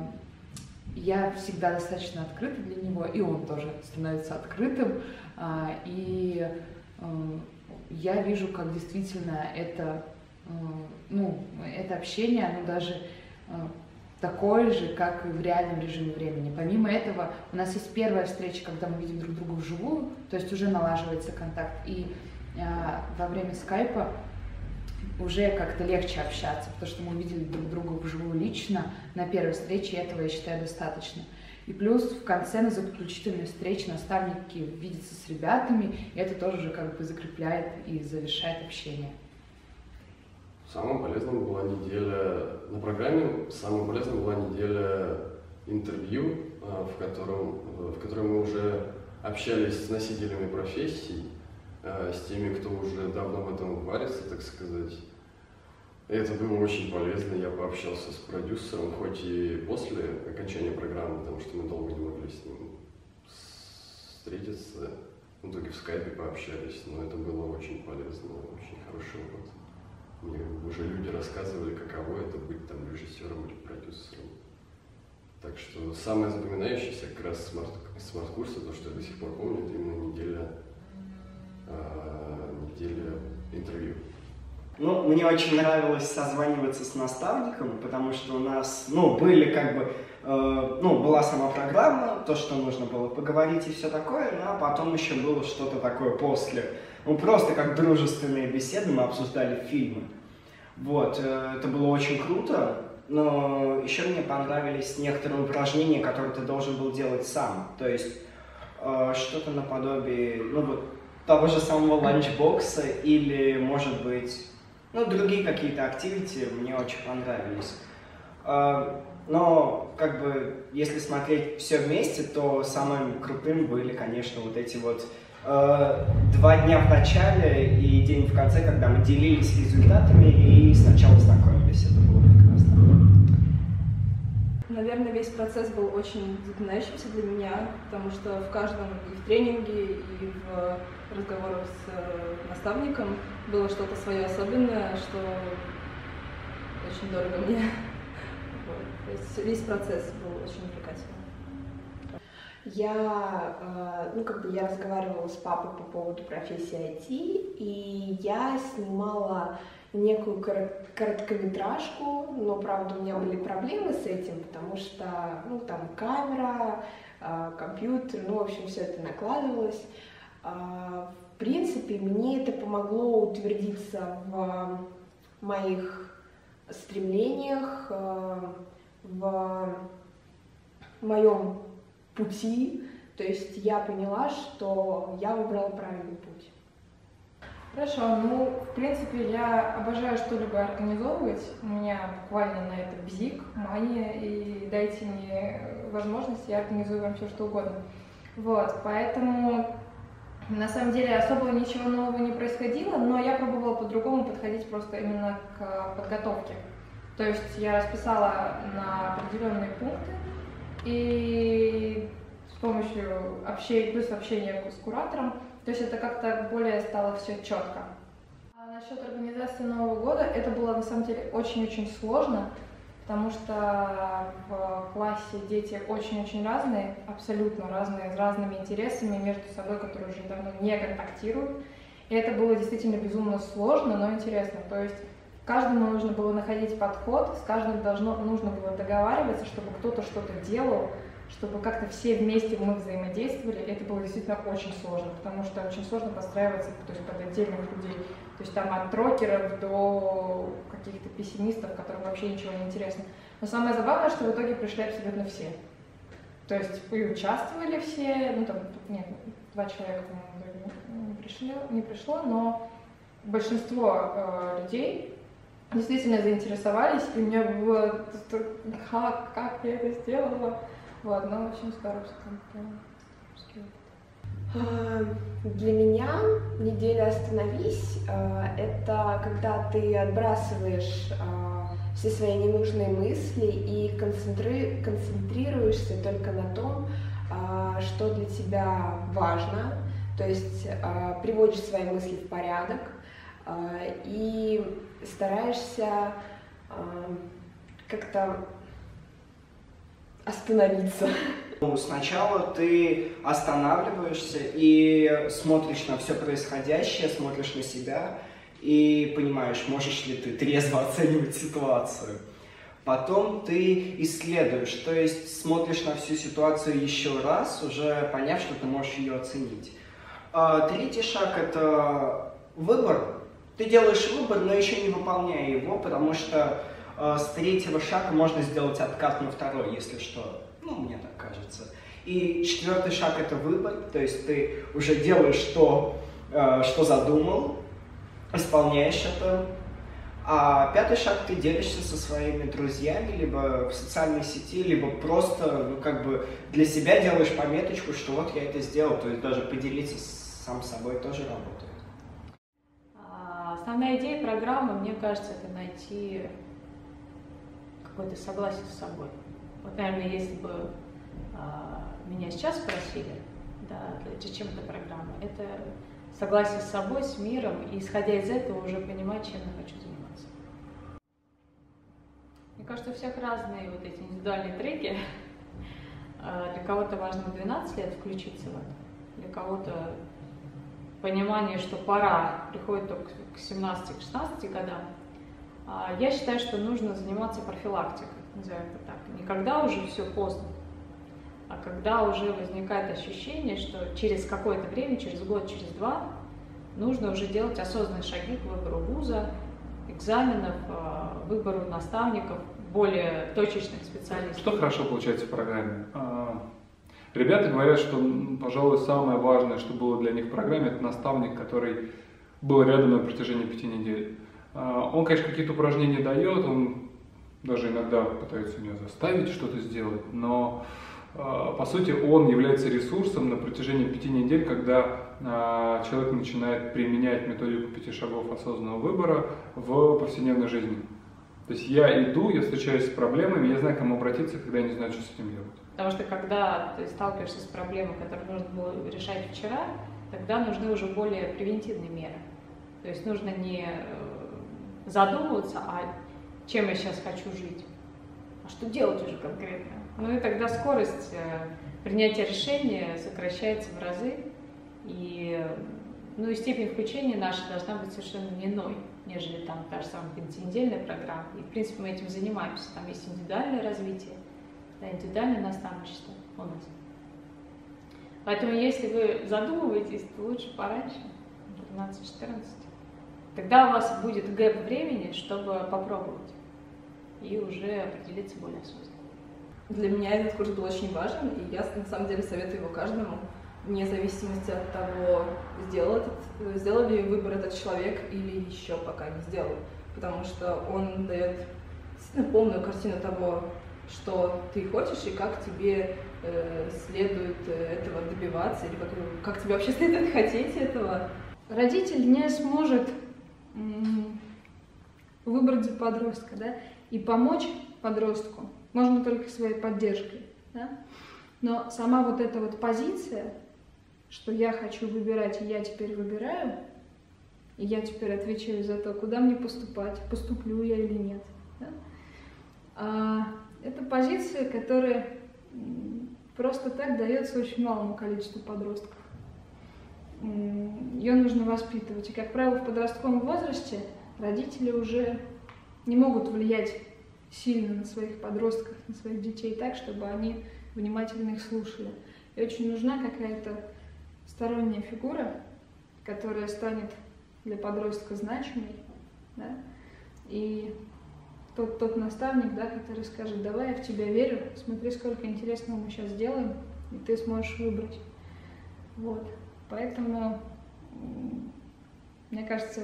я всегда достаточно открыта для него, и он тоже становится открытым, э, и э, я вижу, как действительно это, э, ну, это общение, оно даже э, такой же, как и в реальном режиме времени. Помимо этого, у нас есть первая встреча, когда мы видим друг друга вживую, то есть уже налаживается контакт, и э, во время скайпа уже как-то легче общаться, потому что мы увидели друг друга вживую лично на первой встрече, и этого, я считаю, достаточно. И плюс в конце на заключительной встрече наставники видятся с ребятами, и это тоже уже как бы закрепляет и завершает общение. Самым полезным была неделя на программе, самым полезным была неделя интервью, в котором, в котором мы уже общались с носителями профессий, с теми, кто уже давно в этом варится, так сказать. И это было очень полезно. Я пообщался с продюсером, хоть и после окончания программы, потому что мы долго не могли с ним встретиться. В итоге в скайпе пообщались, но это было очень полезно, очень хороший опыт. Мне уже люди рассказывали, каково это быть там режиссером или продюсером. Так что самое запоминающееся как раз смарт, смарт-курса, то, что я до сих пор помню, это именно неделя, э, неделя интервью. Ну, мне очень нравилось созваниваться с наставником, потому что у нас, ну, были как бы, э, ну, была сама программа, то, что нужно было поговорить и все такое, ну, а потом еще было что-то такое после. Ну, просто как дружественные беседы, мы обсуждали фильмы. Вот, это было очень круто, но еще мне понравились некоторые упражнения, которые ты должен был делать сам. То есть, что-то наподобие, ну вот, того же самого ланчбокса или, может быть, ну, другие какие-то активити мне очень понравились. Но, как бы, если смотреть все вместе, то самым крутым были, конечно, вот эти вот э, два дня в начале и день в конце, когда мы делились результатами и сначала знакомились. Это было прекрасно. Наверное, весь процесс был очень запоминающимся для меня, потому что в каждом и в тренинге, и в разговорах с наставником было что-то свое особенное, что очень дорого мне. То есть весь процесс был очень увлекательным. Я, ну, как бы я разговаривала с папой по поводу профессии ай ти, и я снимала некую короткометражку, но, правда, у меня были проблемы с этим, потому что, ну, там камера, компьютер, ну, в общем, все это накладывалось. В принципе, мне это помогло утвердиться в моих стремлениях, в моем пути, то есть я поняла, что я выбрала правильный путь. Хорошо, ну, в принципе, я обожаю что-либо организовывать, у меня буквально на это бзик, мания, и дайте мне возможность, я организую вам все что угодно. Вот, поэтому, на самом деле, особо ничего нового не происходило, но я пробовала по-другому подходить просто именно к подготовке. То есть я расписала на определенные пункты, и с помощью общения, плюс общения с куратором, то есть это как-то более стало все четко. А насчет организации Нового года, это было на самом деле очень-очень сложно, потому что в классе дети очень-очень разные, абсолютно разные, с разными интересами между собой, которые уже давно не контактируют. И это было действительно безумно сложно, но интересно. То есть каждому нужно было находить подход, с каждым должно, нужно было договариваться, чтобы кто-то что-то делал, чтобы как-то все вместе мы взаимодействовали. И это было действительно очень сложно, потому что очень сложно подстраиваться, то есть под отдельных людей. То есть там от трокеров до каких-то пессимистов, которым вообще ничего не интересно. Но самое забавное, что в итоге пришли абсолютно все. То есть и участвовали все, ну там, нет, два человека, по-моему, не, пришли, не пришло, но большинство э, людей действительно заинтересовались, и у меня было, как, как я это сделала. Вот, ну, в общем, здорово, что там Для меня неделя «Остановись» — это когда ты отбрасываешь все свои ненужные мысли и концентри... концентрируешься только на том, что для тебя важно, то есть приводишь свои мысли в порядок и стараешься как-то остановиться. Сначала ты останавливаешься и смотришь на все происходящее, смотришь на себя и понимаешь, можешь ли ты трезво оценивать ситуацию. Потом ты исследуешь, то есть смотришь на всю ситуацию еще раз, уже поняв, что ты можешь ее оценить. А третий шаг — это выбор. Ты делаешь выбор, но еще не выполняя его, потому что э, с третьего шага можно сделать откат на второй, если что. Ну, мне так кажется. И четвертый шаг — это выбор, то есть ты уже делаешь то, э, что задумал, исполняешь это. А пятый шаг — ты делишься со своими друзьями, либо в социальной сети, либо просто, ну, как бы для себя делаешь пометочку, что вот я это сделал, то есть даже поделиться сам собой тоже работает. Основная идея программы, мне кажется, это найти какое-то согласие с собой. Вот, наверное, если бы а, меня сейчас спросили, да, зачем эта программа, это согласие с собой, с миром, и исходя из этого уже понимать, чем я хочу заниматься. Мне кажется, у всех разные вот эти индивидуальные треки. Для кого-то важно в двенадцать лет включиться в это, для кого-то понимание, что пора, приходит только к семнадцати-шестнадцати годам. Я считаю, что нужно заниматься профилактикой, назовем это так. Не когда уже все поздно, а когда уже возникает ощущение, что через какое-то время, через год, через два, нужно уже делать осознанные шаги к выбору вуза, экзаменов, выбору наставников, более точечных специалистов. Что хорошо получается в программе? Ребята говорят, что, пожалуй, самое важное, что было для них в программе, это наставник, который был рядом на протяжении пяти недель. Он, конечно, какие-то упражнения дает, он даже иногда пытается меня заставить что-то сделать, но по сути он является ресурсом на протяжении пяти недель, когда человек начинает применять методику пяти шагов осознанного выбора в повседневной жизни. То есть я иду, я встречаюсь с проблемами, я знаю, к кому обратиться, когда я не знаю, что с этим делать. Потому что когда ты сталкиваешься с проблемой, которую нужно было решать вчера, тогда нужны уже более превентивные меры. То есть нужно не задумываться, а чем я сейчас хочу жить, а что делать уже конкретно. Ну и тогда скорость принятия решения сокращается в разы, и, ну и степень включения наша должна быть совершенно иной, нежели там та же самая пятинедельная программа. И в принципе мы этим занимаемся. Там есть индивидуальное развитие, да, индивидуальное наставничество у нас. Поэтому если вы задумываетесь, то лучше пораньше, тринадцать-четырнадцать. Тогда у вас будет гэп времени, чтобы попробовать и уже определиться более осознанно. Для меня этот курс был очень важен, и я на самом деле советую его каждому, вне зависимости от того, сделал, этот, сделал ли выбор этот человек или еще пока не сделал. Потому что он дает действительно полную картину того, что ты хочешь и как тебе э, следует этого добиваться, или как, как тебе вообще следует хотеть этого. Родитель не сможет выбрать за подростка, да, и помочь подростку можно только своей поддержкой, да? Но сама вот эта вот позиция, что я хочу выбирать, и я теперь выбираю, и я теперь отвечаю за то, куда мне поступать, поступлю я или нет, да? А, это позиция, которая просто так дается очень малому количеству подростков. Ее нужно воспитывать. И, как правило, в подростковом возрасте родители уже не могут влиять сильно на своих подростков, на своих детей так, чтобы они внимательно их слушали. И очень нужна какая-то сторонняя фигура, которая станет для подростка значимой, да? И тот, тот наставник, да, который скажет: давай, я в тебя верю, смотри, сколько интересного мы сейчас сделаем, и ты сможешь выбрать. Вот. Поэтому, мне кажется,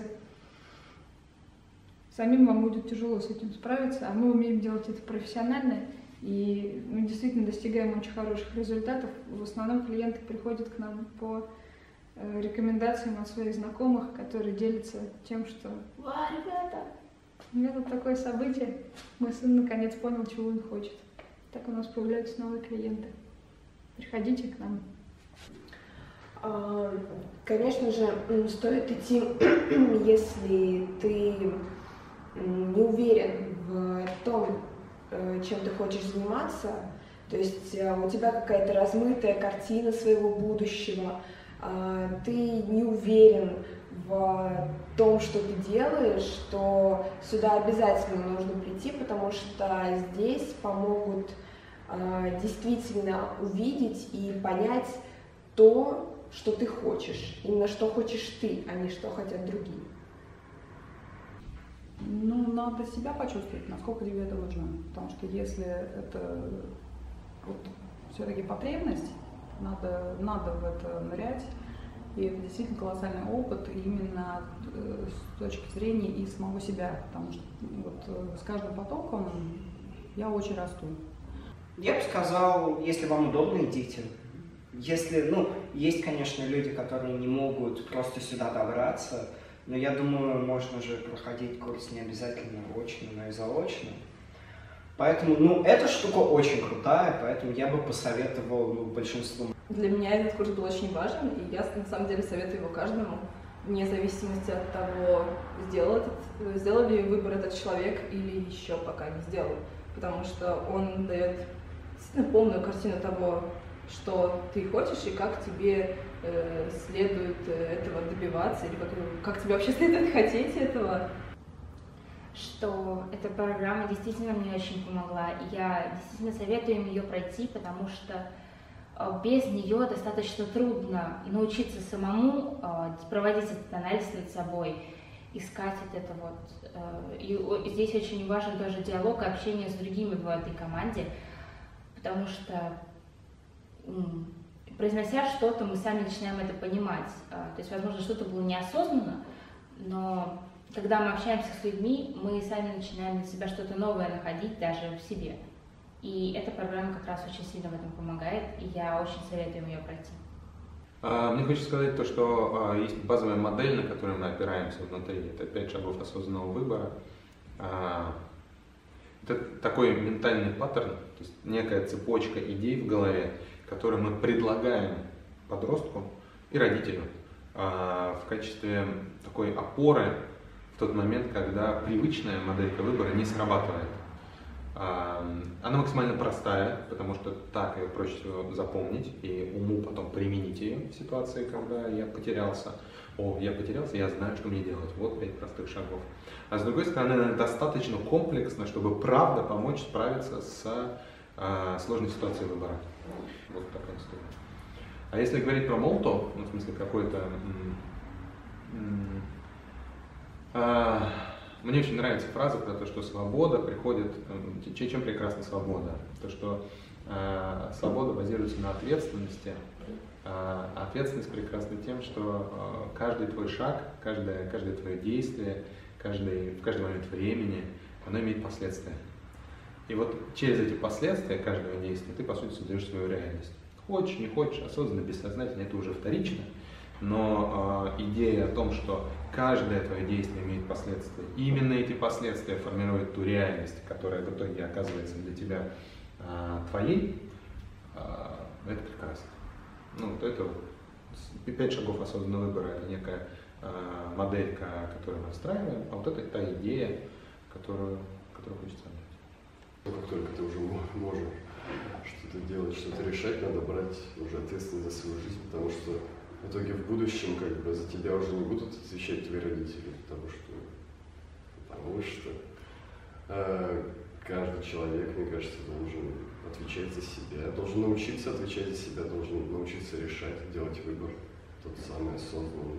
самим вам будет тяжело с этим справиться, а мы умеем делать это профессионально, и мы действительно достигаем очень хороших результатов. В основном клиенты приходят к нам по рекомендациям от своих знакомых, которые делятся тем, что «Ва, ребята, у меня тут такое событие, мой сын наконец понял, чего он хочет». Так у нас появляются новые клиенты. Приходите к нам. Конечно же, стоит идти, если ты не уверен в том, чем ты хочешь заниматься, то есть у тебя какая-то размытая картина своего будущего, ты не уверен в том, что ты делаешь, то сюда обязательно нужно прийти, потому что здесь помогут действительно увидеть и понять то, что ты хочешь, именно что хочешь ты, а не что хотят другие. Ну, надо себя почувствовать, насколько тебе это нужно. Потому что если это вот, все-таки потребность, надо, надо в это нырять. И это действительно колоссальный опыт именно с точки зрения и самого себя. Потому что вот с каждым потоком я очень расту. Я бы сказал, если вам удобно, идите. Если, ну, есть, конечно, люди, которые не могут просто сюда добраться, но я думаю, можно же проходить курс не обязательно очно, но и заочно. Поэтому, ну, эта штука очень крутая, поэтому я бы посоветовал, ну, большинству. Для меня этот курс был очень важен, и я, на самом деле, советую его каждому, вне зависимости от того, сделал, этот, сделал ли выбор этот человек или еще пока не сделал. Потому что он дает действительно полную картину того, что ты хочешь и как тебе э, следует этого добиваться, или как, как тебе вообще следует хотеть этого. Что эта программа действительно мне очень помогла, и я действительно советую им ее пройти, потому что без нее достаточно трудно научиться самому проводить этот анализ над собой, искать вот это вот. И здесь очень важен тоже диалог и общение с другими в этой команде, потому что произнося что-то, мы сами начинаем это понимать. То есть, возможно, что-то было неосознанно, но когда мы общаемся с людьми, мы сами начинаем для себя что-то новое находить даже в себе. И эта программа как раз очень сильно в этом помогает, и я очень советую ее пройти. Мне хочется сказать то, что есть базовая модель, на которой мы опираемся внутри. Это пять шагов осознанного выбора. Это такой ментальный паттерн, то есть некая цепочка идей в голове, которую мы предлагаем подростку и родителю в качестве такой опоры в тот момент, когда привычная моделька выбора не срабатывает. Она максимально простая, потому что так ее проще всего запомнить и уму потом применить ее в ситуации, когда я потерялся. О, я потерялся, я знаю, что мне делать. Вот пять простых шагов. А с другой стороны, она достаточно комплексна, чтобы правда помочь справиться с э, сложной ситуацией выбора. Вот такая история. А если говорить про молто, ну, в смысле какой-то... Э, мне очень нравится фраза про то, что свобода приходит... Э, чем прекрасна свобода? То, что э, свобода базируется на ответственности. Э, ответственность прекрасна тем, что э, каждый твой шаг, каждое, каждое твое действие, каждый, в каждый момент времени, оно имеет последствия. И вот через эти последствия каждого действия ты, по сути, создаешь свою реальность. Хочешь, не хочешь, осознанно, бессознательно, это уже вторично. Но э, идея о том, что каждое твое действие имеет последствия, и именно эти последствия формируют ту реальность, которая в итоге оказывается для тебя э, твоей, э, это прекрасно. Ну, вот это пять шагов осознанного выбора, это некая э, моделька, которую мы встраиваем, а вот это та идея, которую, которую хочется отдать. Как только ты уже можешь что-то делать, что-то решать, надо брать уже ответственность за свою жизнь, потому что в итоге в будущем как бы за тебя уже не будут отвечать твои родители, потому что, потому что э, каждый человек, мне кажется, должен отвечать за себя, должен научиться отвечать за себя, должен научиться решать, делать выбор, тот самый осознанный,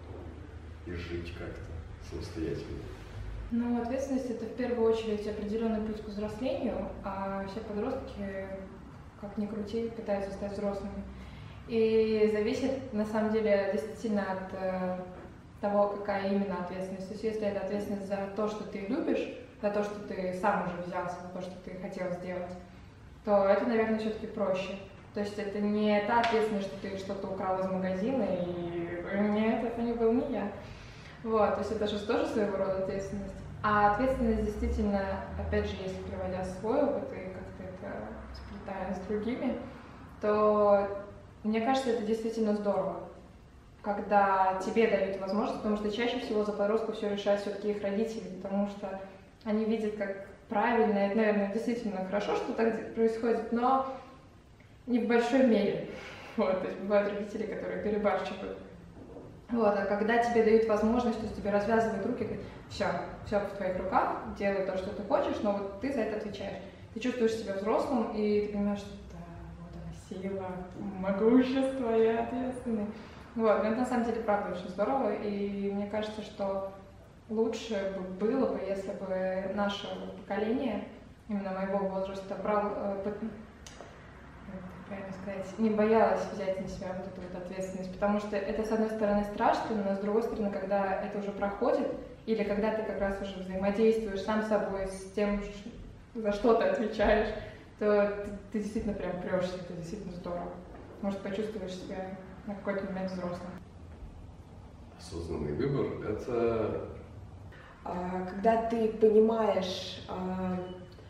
и жить как-то самостоятельно. Ну, ответственность — это в первую очередь определенный путь к взрослению, а все подростки, как ни крути, пытаются стать взрослыми. И зависит, на самом деле, действительно от э, того, какая именно ответственность. То есть, если это ответственность за то, что ты любишь, за то, что ты сам уже взялся, за то, что ты хотел сделать, то это, наверное, все-таки проще. То есть это не та ответственность, что ты что-то украл из магазина, и нет, это не был не я. Вот, то есть это же тоже своего рода ответственность. А ответственность действительно, опять же, если приводя свой опыт и как-то это сплетая с другими, то мне кажется, это действительно здорово, когда тебе дают возможность, потому что чаще всего за подростков все решают все-таки их родители, потому что они видят, как правильно, это, наверное, действительно хорошо, что так происходит, но не в большой мере. Вот, то есть бывают родители, которые перебарщивают. Вот, а когда тебе дают возможность, то есть тебе развязывают руки, говорят, все, все в твоих руках, делай то, что ты хочешь, но вот ты за это отвечаешь. Ты чувствуешь себя взрослым, и ты понимаешь, что да, вот она сила, могущество, я ответственный. Вот, но это на самом деле правда очень здорово, и мне кажется, что лучше бы было бы, если бы наше поколение, именно моего возраста, брал, правильно сказать, не боялась взять на себя вот эту вот ответственность, потому что это, с одной стороны, страшно, но с другой стороны, когда это уже проходит, или когда ты как раз уже взаимодействуешь сам с собой, с тем, за что ты отвечаешь, то ты, ты действительно прям прешься, это действительно здорово. Может, почувствуешь себя на какой-то момент взрослым. Осознанный выбор — это... Когда ты понимаешь а,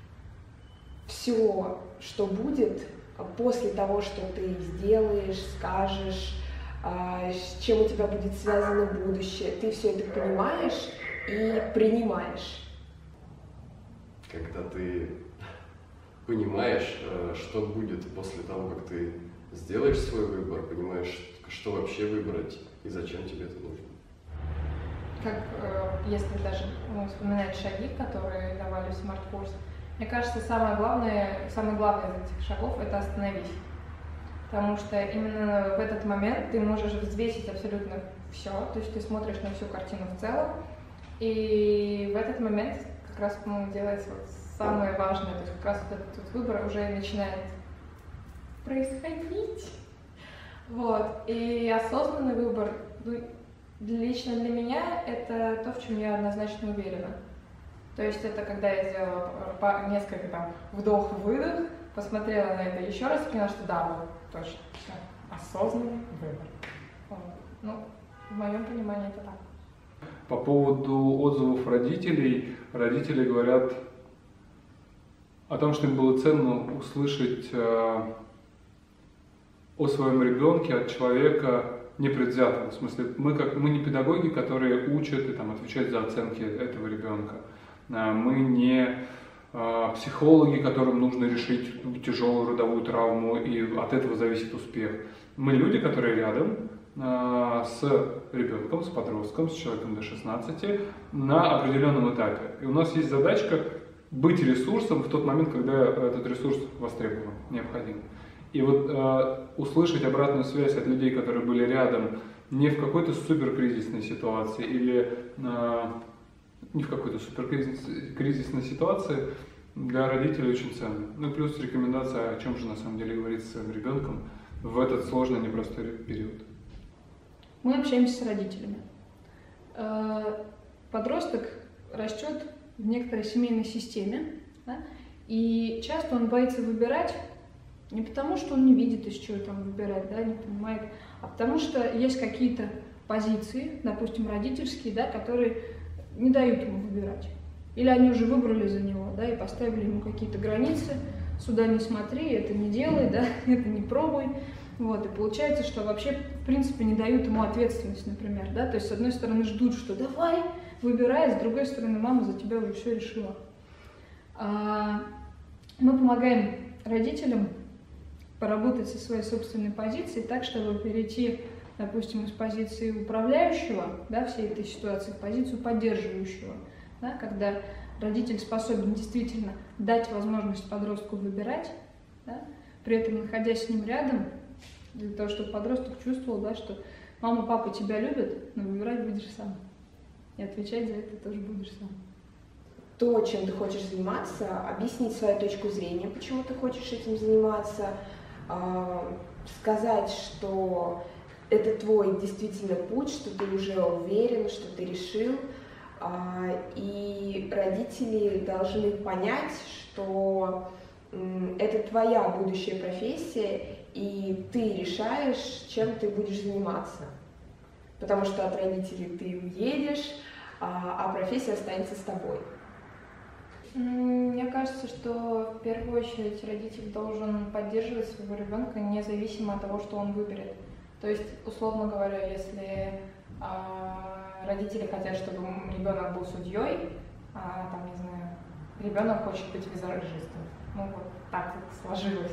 все, что будет после того, что ты сделаешь, скажешь, а, с чем у тебя будет связано будущее, ты все это понимаешь и принимаешь. Когда ты понимаешь, что будет после того, как ты сделаешь свой выбор, понимаешь, что вообще выбрать и зачем тебе это нужно. Как э, если даже ну, вспоминать шаги, которые давали в смарт-курс, мне кажется, самое главное, самый главный из этих шагов — это остановись. Потому что именно в этот момент ты можешь взвесить абсолютно все, то есть ты смотришь на всю картину в целом, и в этот момент как раз ну, делается вот самое важное, то есть как раз вот этот вот выбор уже начинает происходить. Вот. И осознанный выбор, ну, лично для меня, это то, в чем я однозначно уверена. То есть это когда я сделала по несколько там вдох-выдох, посмотрела на это еще раз и поняла, что да, вот, точно, все, осознанный выбор. Вот. Ну, в моем понимании это так. По поводу отзывов родителей, родители говорят о том, что им было ценно услышать э, о своем ребенке от человека непредвзятого. В смысле, мы, как, мы не педагоги, которые учат и там, отвечают за оценки этого ребенка. Мы не э, психологи, которым нужно решить тяжелую родовую травму, и от этого зависит успех. Мы люди, которые рядом э, с ребенком, с подростком, с человеком до шестнадцати на определенном этапе. И у нас есть задачка быть ресурсом в тот момент, когда этот ресурс востребован, необходим. И вот э, услышать обратную связь от людей, которые были рядом, не в какой-то суперкризисной ситуации или э, не в какой-то суперкризисной ситуации, для родителей очень ценно. Ну и плюс рекомендация, о чем же на самом деле говорить с своим ребенком в этот сложный, непростой период. Мы общаемся с родителями. Подросток растет в некоторой семейной системе, да? И часто он боится выбирать не потому, что он не видит, из чего там выбирать, да, не понимает, а потому что есть какие-то позиции, допустим, родительские, да, которые не дают ему выбирать. Или они уже выбрали за него, да, и поставили ему какие-то границы, сюда не смотри, это не делай, да, это не пробуй. Вот, и получается, что вообще, в принципе, не дают ему ответственность, например, да, то есть, с одной стороны, ждут, что давай, выбирай, с другой стороны, мама за тебя уже все решила. А, мы помогаем родителям поработать со своей собственной позицией так, чтобы перейти, допустим, из позиции управляющего, да, всей этой ситуации в позицию поддерживающего, да, когда родитель способен действительно дать возможность подростку выбирать, да, при этом находясь с ним рядом, для того, чтобы подросток чувствовал, да, что мама, папа тебя любят, но выбирать будешь сам. И отвечать за это тоже будешь сам. То, чем ты хочешь заниматься, объяснить свою точку зрения, почему ты хочешь этим заниматься, сказать, что это твой действительно путь, что ты уже уверен, что ты решил. И родители должны понять, что это твоя будущая профессия, и ты решаешь, чем ты будешь заниматься. Потому что от родителей ты уедешь, а профессия останется с тобой. Мне кажется, что в первую очередь родитель должен поддерживать своего ребенка независимо от того, что он выберет. То есть, условно говоря, если а, родители хотят, чтобы ребенок был судьей, а, там, не знаю, ребенок хочет быть визажистом. Ну вот так вот сложилось.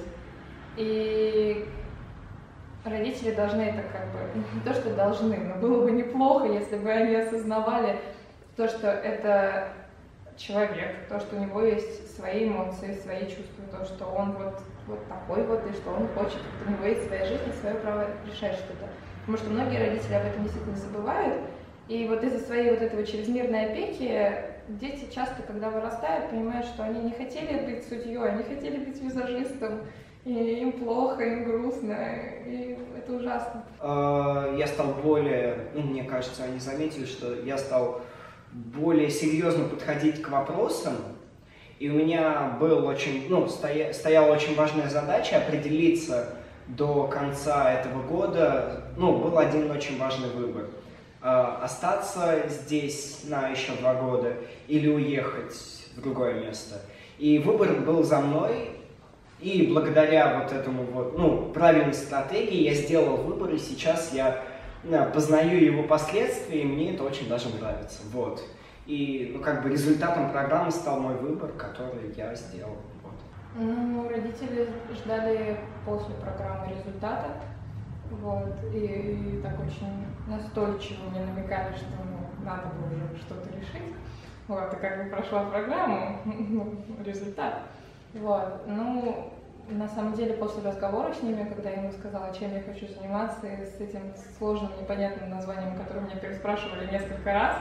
И родители должны это как бы, не то что должны, но было бы неплохо, если бы они осознавали то, что это человек, то, что у него есть свои эмоции, свои чувства, то, что он вот, вот такой вот, и что он хочет, вот у него есть своя жизнь и свое право решать что-то. Потому что многие родители об этом действительно забывают, и вот из-за своей вот этого чрезмерной опеки дети часто, когда вырастают, понимают, что они не хотели быть судьей, они хотели быть визажистом, и им плохо, им грустно, и это ужасно. Я стал более, ну, мне кажется, они заметили, что я стал более серьезно подходить к вопросам, и у меня был очень, ну, стоя, стояла очень важная задача определиться до конца этого года. Ну, был один очень важный выбор. Остаться здесь на еще два года или уехать в другое место. И выбор был за мной, и благодаря вот этому вот, ну, правильной стратегии я сделал выбор, и сейчас я познаю его последствия, и мне это очень даже нравится. Вот. И, ну, как бы результатом программы стал мой выбор, который я сделал. Вот. Ну, родители ждали после программы результата, вот, и, и так очень настойчиво мне намекали, что, ну, надо было уже что-то решить. Вот, и как бы прошла программа, ну, результат. Вот, ну, на самом деле, после разговора с ними, когда я им сказала, чем я хочу заниматься, и с этим сложным, непонятным названием, которое меня переспрашивали несколько раз,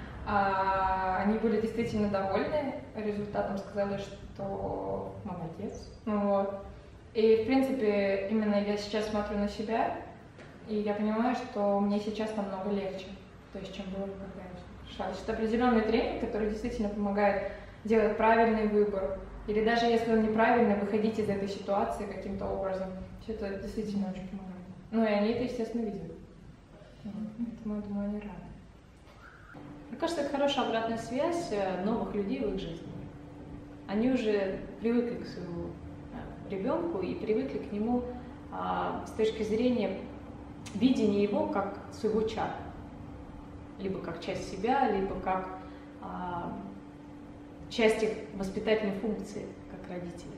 а, они были действительно довольны результатом, сказали, что молодец. Ну, вот. И, в принципе, именно я сейчас смотрю на себя, и я понимаю, что мне сейчас намного легче, то есть, чем было бы, когда я шла. Это определенный тренинг, который действительно помогает делать правильный выбор. Или даже если он неправильный, выходить из этой ситуации каким-то образом. Все это действительно очень помогает. Ну и они это, естественно, видят. Вот. Поэтому, я думаю, они рады. Мне кажется, это хорошая обратная связь новых людей в их жизни. Они уже привыкли к своему ребенку и привыкли к нему а, с точки зрения видения его как своего чада. Либо как часть себя, либо как а, часть их воспитательной функции, как родители.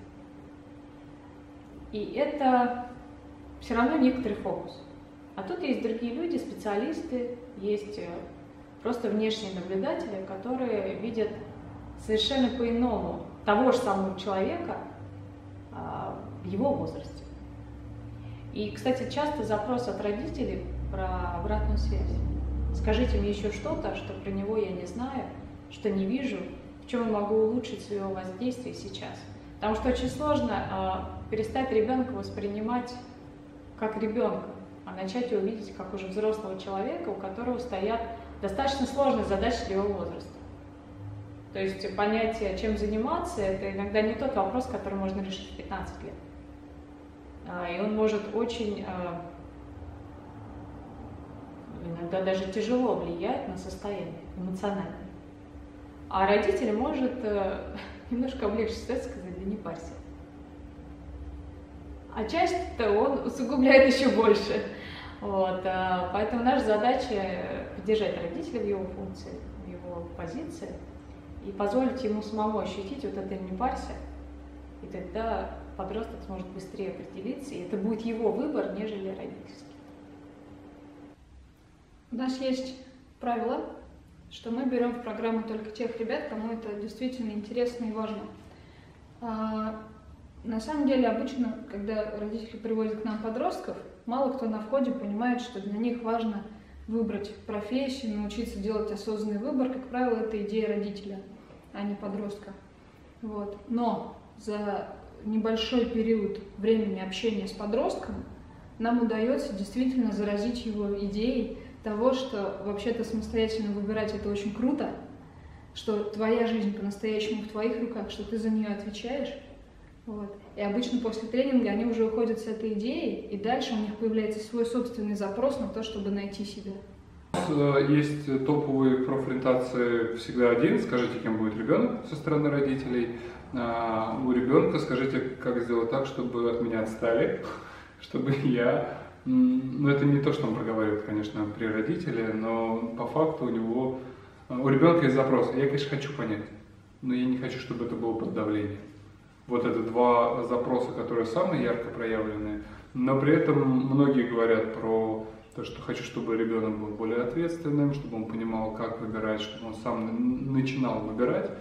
И это все равно некоторый фокус. А тут есть другие люди, специалисты, есть просто внешние наблюдатели, которые видят совершенно по-иному того же самого человека а, в его возрасте. И, кстати, часто запрос от родителей про обратную связь. Скажите мне еще что-то, что про него я не знаю, что не вижу, в чем я могу улучшить свое воздействие сейчас. Потому что очень сложно а, перестать ребенка воспринимать как ребенка, а начать его видеть как уже взрослого человека, у которого стоят достаточно сложные задачи для его возраста. То есть понятие, чем заниматься, это иногда не тот вопрос, который можно решить в пятнадцать лет. А, и он может очень, а, иногда даже тяжело влиять на состояние эмоциональное. А родитель может а, немножко облегчить ситуацию, сказать: да не парься. А часть-то он усугубляет еще больше. Вот, а, поэтому наша задача поддержать родителя в его функции, в его позиции и позволить ему самому ощутить вот это «не парься», и тогда подросток сможет быстрее определиться, и это будет его выбор, нежели родительский. У нас есть правило, что мы берем в программу только тех ребят, кому это действительно интересно и важно. А, на самом деле, обычно, когда родители приводят к нам подростков, мало кто на входе понимает, что для них важно выбрать профессию, научиться делать осознанный выбор. Как правило, это идея родителя, а не подростка. Вот. Но за небольшой период времени общения с подростком нам удается действительно заразить его идеей того, что вообще-то самостоятельно выбирать это очень круто, что твоя жизнь по-настоящему в твоих руках, что ты за нее отвечаешь. Вот. И обычно после тренинга они уже уходят с этой идеей, и дальше у них появляется свой собственный запрос на то, чтобы найти себя. Есть топовые профориентации всегда один: скажите, кем будет ребенок со стороны родителей. А у ребенка скажите, как сделать так, чтобы от меня отстали, чтобы я... Ну, это не то, что он проговаривает, конечно, при родителе, но по факту у него... У ребенка есть запрос. Я, конечно, хочу понять, но я не хочу, чтобы это было под давлением. Вот это два запроса, которые самые ярко проявленные, но при этом многие говорят про то, что хочу, чтобы ребенок был более ответственным, чтобы он понимал, как выбирать, чтобы он сам начинал выбирать,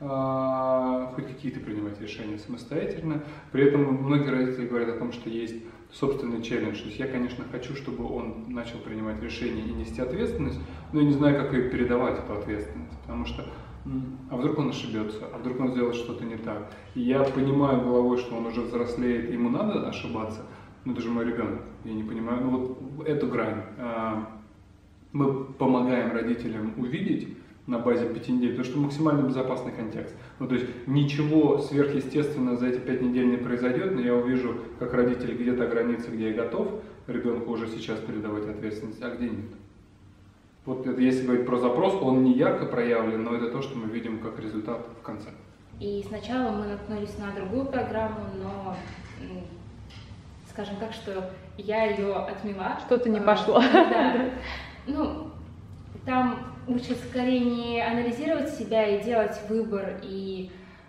а, хоть какие-то принимать решения самостоятельно. При этом многие родители говорят о том, что есть собственный челлендж. То есть я, конечно, хочу, чтобы он начал принимать решения и нести ответственность, но я не знаю, как и передавать эту ответственность, потому что а вдруг он ошибется, а вдруг он сделает что-то не так. И я понимаю головой, что он уже взрослеет, ему надо ошибаться, но это же мой ребенок. Я не понимаю, ну вот эту грань мы помогаем родителям увидеть на базе пяти недель, потому что максимально безопасный контекст. Ну, то есть ничего сверхъестественного за эти пять недель не произойдет, но я увижу, как родители где-то границы, где я готов ребенку уже сейчас передавать ответственность, а где нет. Вот это, если говорить про запрос, он не ярко проявлен, но это то, что мы видим как результат в конце. И сначала мы наткнулись на другую программу, но, скажем так, что я ее отмела. Что-то не пошло. Да. Ну, там учат скорее не анализировать себя и делать выбор, и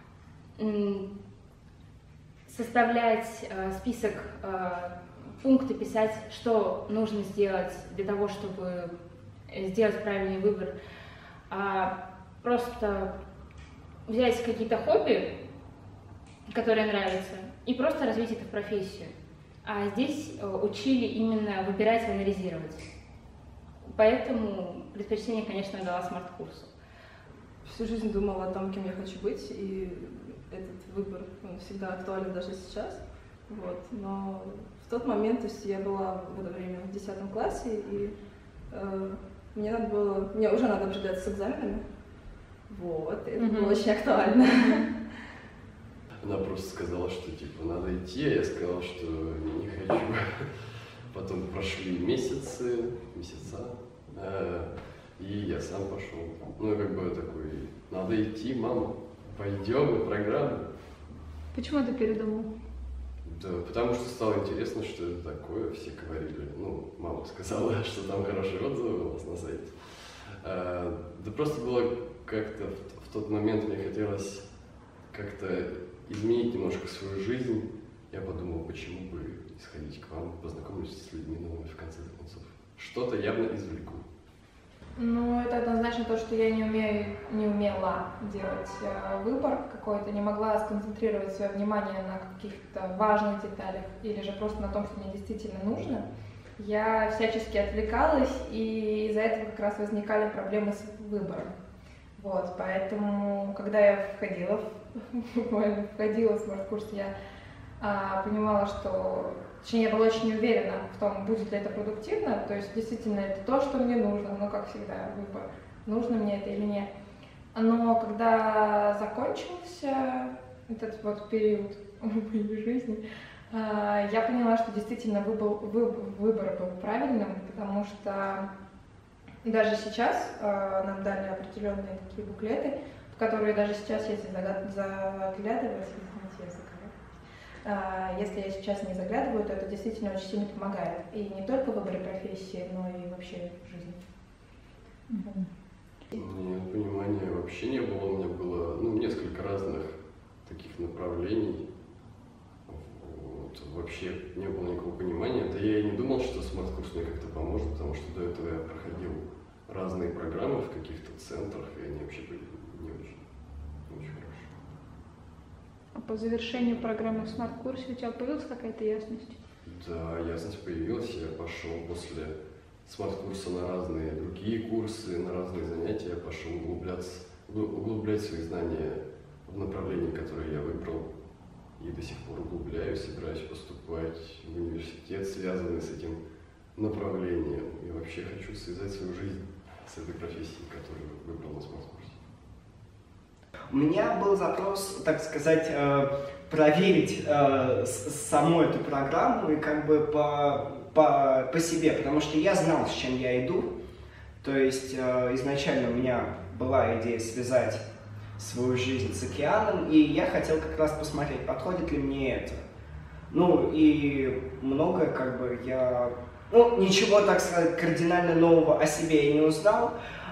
составлять э, список, э, пункты писать, что нужно сделать для того, чтобы сделать правильный выбор, а просто взять какие-то хобби, которые нравятся, и просто развить это в профессию. А здесь учили именно выбирать и анализировать. Поэтому предпочтение, конечно, дала смарт-курсу. Всю жизнь думала о том, кем я хочу быть, и этот выбор он всегда актуален даже сейчас. Вот. Но в тот момент, то есть я была в это время в десятом классе, и э, мне надо было, мне уже надо определяться с экзаменами. Вот, и это Mm-hmm. было очень актуально. Она просто сказала, что типа надо идти, а я сказал, что не хочу. Потом прошли месяцы, месяца, э, и я сам пошел. Ну, и как бы такой, надо идти, мама, пойдем на программу. Почему ты передумал? Да, потому что стало интересно, что это такое, все говорили, ну, мама сказала, что там хорошие отзывы у вас на сайте. А, да просто было как-то в, в тот момент мне хотелось как-то изменить немножко свою жизнь. Я подумал, почему бы сходить к вам, познакомиться с людьми новыми в конце концов. Что-то явно извлеку. Ну, это однозначно то, что я не умею, не умела делать э, выбор какой-то, не могла сконцентрировать свое внимание на каких-то важных деталях или же просто на том, что мне действительно нужно. Я всячески отвлекалась, и из-за этого как раз возникали проблемы с выбором. Вот, поэтому, когда я входила, буквально входила в смарт-курс, я а, понимала, что, точнее, я была очень уверена в том, будет ли это продуктивно, то есть действительно это то, что мне нужно, но, как всегда, выбор, нужно мне это или нет. Но когда закончился этот вот период моей жизни, а, я поняла, что действительно выбор, выбор был правильным, потому что даже сейчас э, нам дали определенные такие буклеты, в которые даже сейчас, если заглядывать, извините, я закрыла, э, если я сейчас не заглядываю, то это действительно очень сильно помогает. И не только в выборе профессии, но и вообще в жизни. Нет, понимания вообще не было. У меня было ну, несколько разных таких направлений. Вот. Вообще не было никакого понимания. Да я и не думал, что смарт-курс мне как-то поможет, потому что до этого я проходил разные программы в каких-то центрах, и они вообще были не очень, не очень хорошие. А по завершению программы в смарт-курсе у тебя появилась какая-то ясность? Да, ясность появилась, я пошел после смарт-курса на разные другие курсы, на разные занятия, я пошел углубляться, углублять свои знания в направлении, которое я выбрал, и до сих пор углубляю, собираюсь поступать в университет, связанный с этим направлением, и вообще хочу связать свою жизнь с этой профессией, которую выбрал на смарт-курсе. У меня был запрос, так сказать, проверить саму эту программу и как бы по, по, по себе, потому что я знал, с чем я иду. То есть изначально у меня была идея связать свою жизнь с океаном, и я хотел как раз посмотреть, подходит ли мне это. Ну и многое как бы я... Ну, ничего, так сказать, кардинально нового о себе я не узнал,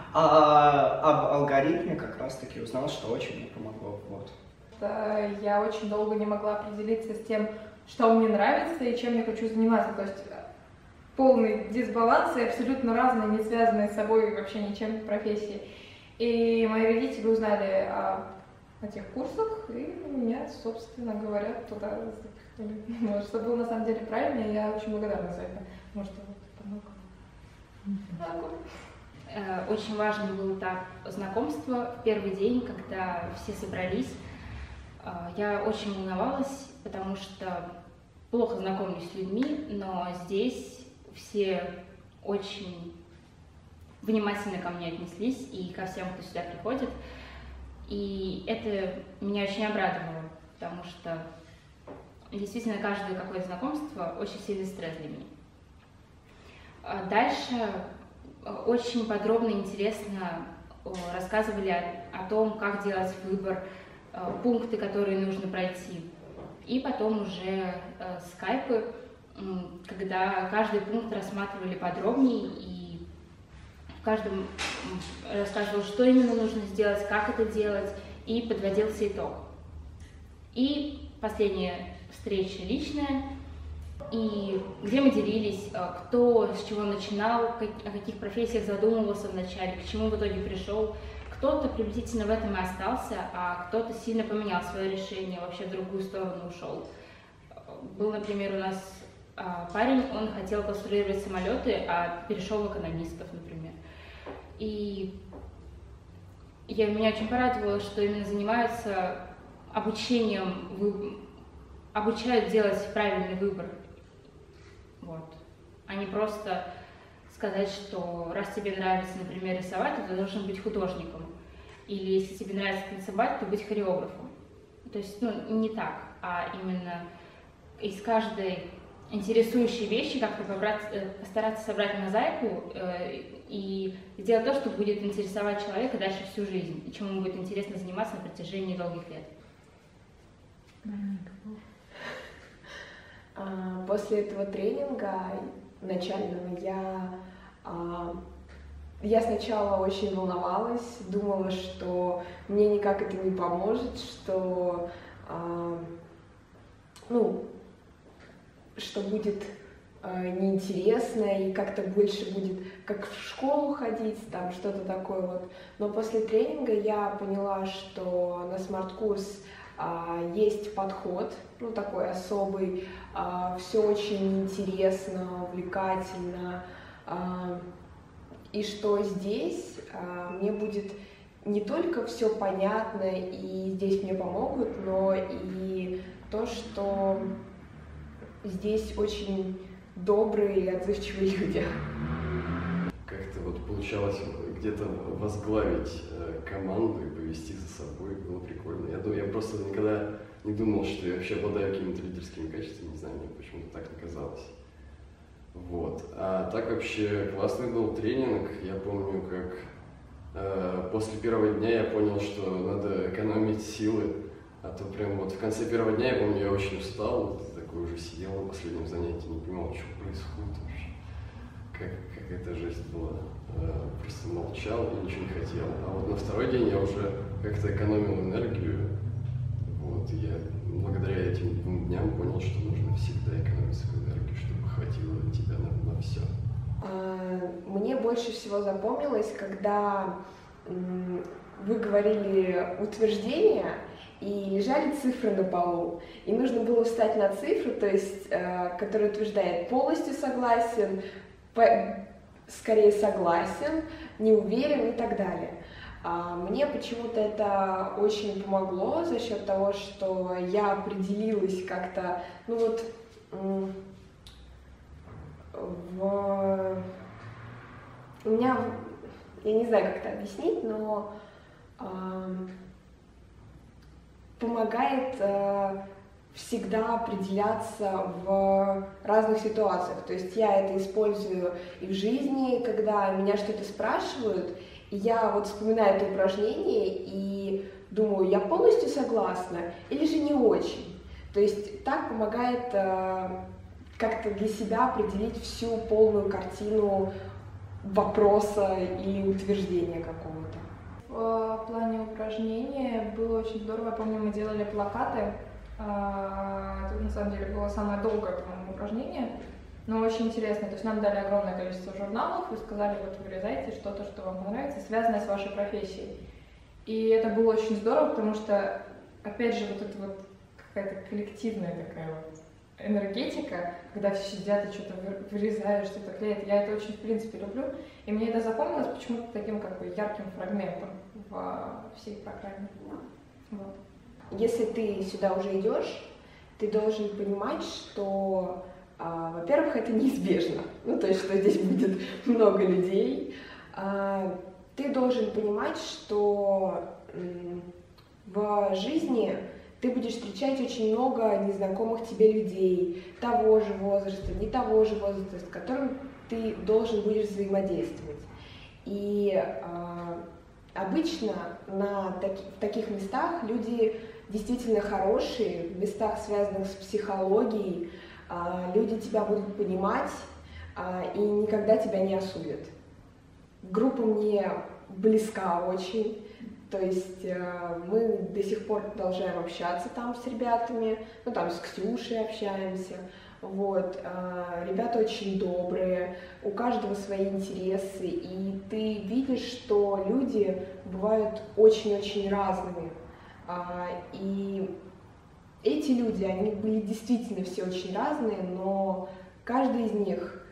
а об алгоритме как раз-таки узнал, что очень мне помогло. Вот. Я очень долго не могла определиться с тем, что мне нравится и чем я хочу заниматься. То есть полный дисбаланс и абсолютно разные, не связанные с собой вообще ничем профессии. И мои родители узнали о этих курсах, и меня, собственно говоря, туда запихнули. Может, что было на самом деле правильно, и я очень благодарна за это. Может, это помогло. Очень важным был этап знакомства в первый день, когда все собрались. Я очень волновалась, потому что плохо знакомлюсь с людьми, но здесь все очень внимательно ко мне отнеслись и ко всем, кто сюда приходит. И это меня очень обрадовало, потому что действительно каждое какое-то знакомство очень сильный стресс для меня. Дальше очень подробно и интересно рассказывали о, о том, как делать выбор, пункты, которые нужно пройти. И потом уже скайпы, когда каждый пункт рассматривали подробнее, и в каждом рассказывал, что именно нужно сделать, как это делать, и подводился итог. И последняя встреча личная, и где мы делились, кто с чего начинал, о каких профессиях задумывался вначале, к чему в итоге пришел. Кто-то приблизительно в этом и остался, а кто-то сильно поменял свое решение, вообще в другую сторону ушел. Был, например, у нас парень, он хотел конструировать самолеты, а перешел в экономистов, например. И я, меня очень порадовало, что именно занимаются обучением обучают делать правильный выбор. Вот. А не просто сказать, что раз тебе нравится, например, рисовать, то ты должен быть художником. Или если тебе нравится танцевать, то быть хореографом. То есть, ну, не так, а именно из каждой интересующей вещи как-то постараться собрать мозаику э, и сделать то, что будет интересовать человека дальше всю жизнь, и чему ему будет интересно заниматься на протяжении долгих лет. После этого тренинга начального я, я сначала очень волновалась, думала, что мне никак это не поможет, что, ну, что будет неинтересно и как-то больше будет как в школу ходить, там что-то такое вот. Но после тренинга я поняла, что на смарт-курс а, есть подход, ну такой особый, а, все очень интересно, увлекательно, а, и что здесь а, мне будет не только все понятно и здесь мне помогут, но и то, что здесь очень добрые и отзывчивые люди. Как-то вот получалось где-то возглавить э, команду и повести за собой, было прикольно. Я, я просто никогда не думал, что я вообще обладаю какими-то лидерскими качествами, не знаю, мне почему-то так не казалось. Вот. А так вообще классный был тренинг. Я помню, как э, после первого дня я понял, что надо экономить силы. А то прям вот в конце первого дня, я помню, я очень устал, такой уже сидел на последнем занятии, не понимал, что происходит вообще. Как, какая-то жесть была. Просто молчал и ничего не хотел. А вот на второй день я уже как-то экономил энергию. Вот, и я благодаря этим двум дням понял, что нужно всегда экономить свою энергию, чтобы хватило тебя на, на все. Мне больше всего запомнилось, когда вы говорили утверждение, и лежали цифры на полу, и нужно было встать на цифру, то есть, э, которая утверждает полностью согласен, по, скорее согласен, не уверен и так далее. А мне почему-то это очень помогло за счет того, что я определилась как-то, ну вот, в... у меня, я не знаю, как это объяснить, но э, помогает э, всегда определяться в разных ситуациях. То есть я это использую и в жизни, когда меня что-то спрашивают, и я вот вспоминаю это упражнение и думаю, я полностью согласна или же не очень. То есть так помогает э, как-то для себя определить всю полную картину вопроса или утверждения какого-то. В плане упражнения было очень здорово. Я помню, мы делали плакаты. Это на самом деле было самое долгое, по-моему, упражнение, но очень интересно. То есть нам дали огромное количество журналов и сказали, вот вырезайте что-то, что вам понравится, связанное с вашей профессией. И это было очень здорово, потому что, опять же, вот это вот какая-то коллективная такая вот энергетика, когда все сидят и что-то вырезают, что-то клеят. Я это очень, в принципе, люблю. И мне это запомнилось почему-то таким как бы ярким фрагментом в всей программе. Вот. Если ты сюда уже идешь, ты должен понимать, что, а, во-первых, это неизбежно. Ну, то есть, что здесь будет много людей. А, ты должен понимать, что м, в жизни ты будешь встречать очень много незнакомых тебе людей, того же возраста, не того же возраста, с которым ты должен будешь взаимодействовать. И э, обычно на таки, в таких местах люди действительно хорошие, в местах, связанных с психологией, э, люди тебя будут понимать э, и никогда тебя не осудят. Группа мне близка очень. То есть э, мы до сих пор продолжаем общаться там с ребятами, ну там с Ксюшей общаемся, вот, э, ребята очень добрые, у каждого свои интересы, и ты видишь, что люди бывают очень-очень разными, э, и эти люди, они были действительно все очень разные, но каждый из них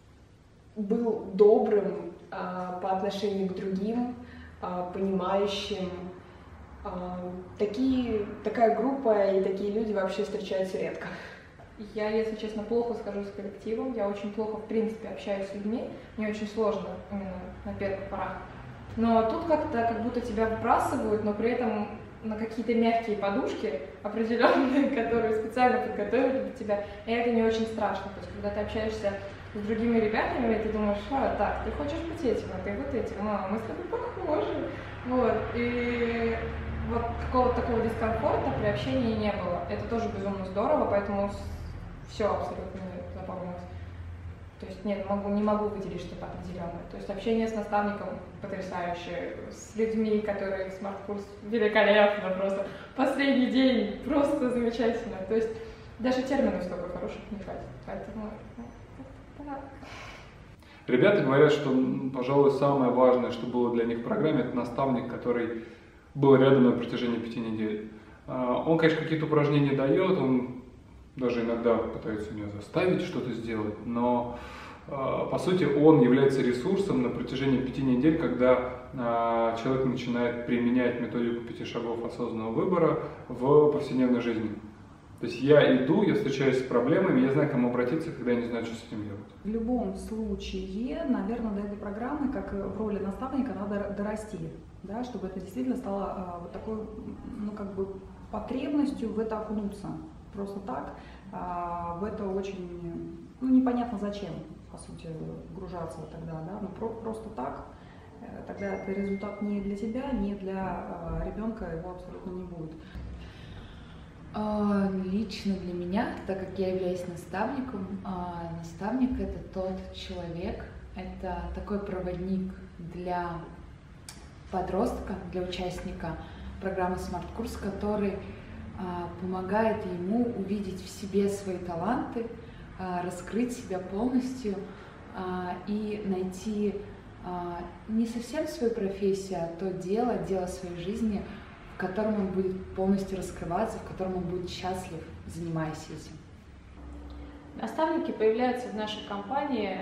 был добрым э, по отношению к другим, понимающим, Такие, такая группа и такие люди вообще встречаются редко. Я, если честно, плохо схожусь с коллективом, я очень плохо, в принципе, общаюсь с людьми, мне очень сложно именно на первых порах. Но тут как-то как будто тебя выбрасывают, но при этом на какие-то мягкие подушки определенные, которые специально подготовили для тебя, и это не очень страшно. То есть, когда ты общаешься с другими ребятами, и ты думаешь, а, так, ты хочешь быть этим, а ты вот этим, а, мы с тобой похожи. Вот, и вот какого-то такого дискомфорта при общении не было. Это тоже безумно здорово, поэтому все абсолютно запомнилось. То есть нет, могу, не могу выделить что-то определенное. То есть общение с наставником потрясающее, с людьми, которые смарт-курс великолепно, просто последний день просто замечательно. То есть даже терминов столько хороших не хватит. Поэтому да. Ребята говорят, что, пожалуй, самое важное, что было для них в программе, это наставник, который был рядом на протяжении пяти недель. Он, конечно, какие-то упражнения дает, он даже иногда пытается меня заставить что-то сделать, но по сути он является ресурсом на протяжении пяти недель, когда человек начинает применять методику пяти шагов осознанного выбора в повседневной жизни. То есть я иду, я встречаюсь с проблемами, я знаю, к кому обратиться, когда я не знаю, что с этим делать. В любом случае, наверное, до этой программы, как в роли наставника, надо дорасти, да, чтобы это действительно стало вот такой, ну, как бы потребностью в это окунуться. Просто так, в это очень, ну, непонятно зачем, по сути, вгружаться тогда, да, но про просто так, тогда это результат не для тебя, не для ребенка, его абсолютно не будет. Лично для меня, так как я являюсь наставником, наставник — это тот человек, это такой проводник для подростка, для участника программы смарт-курс, который помогает ему увидеть в себе свои таланты, раскрыть себя полностью и найти не совсем свою профессию, а то дело, дело своей жизни, в котором он будет полностью раскрываться, в котором он будет счастлив, занимаясь этим. Наставники появляются в нашей компании,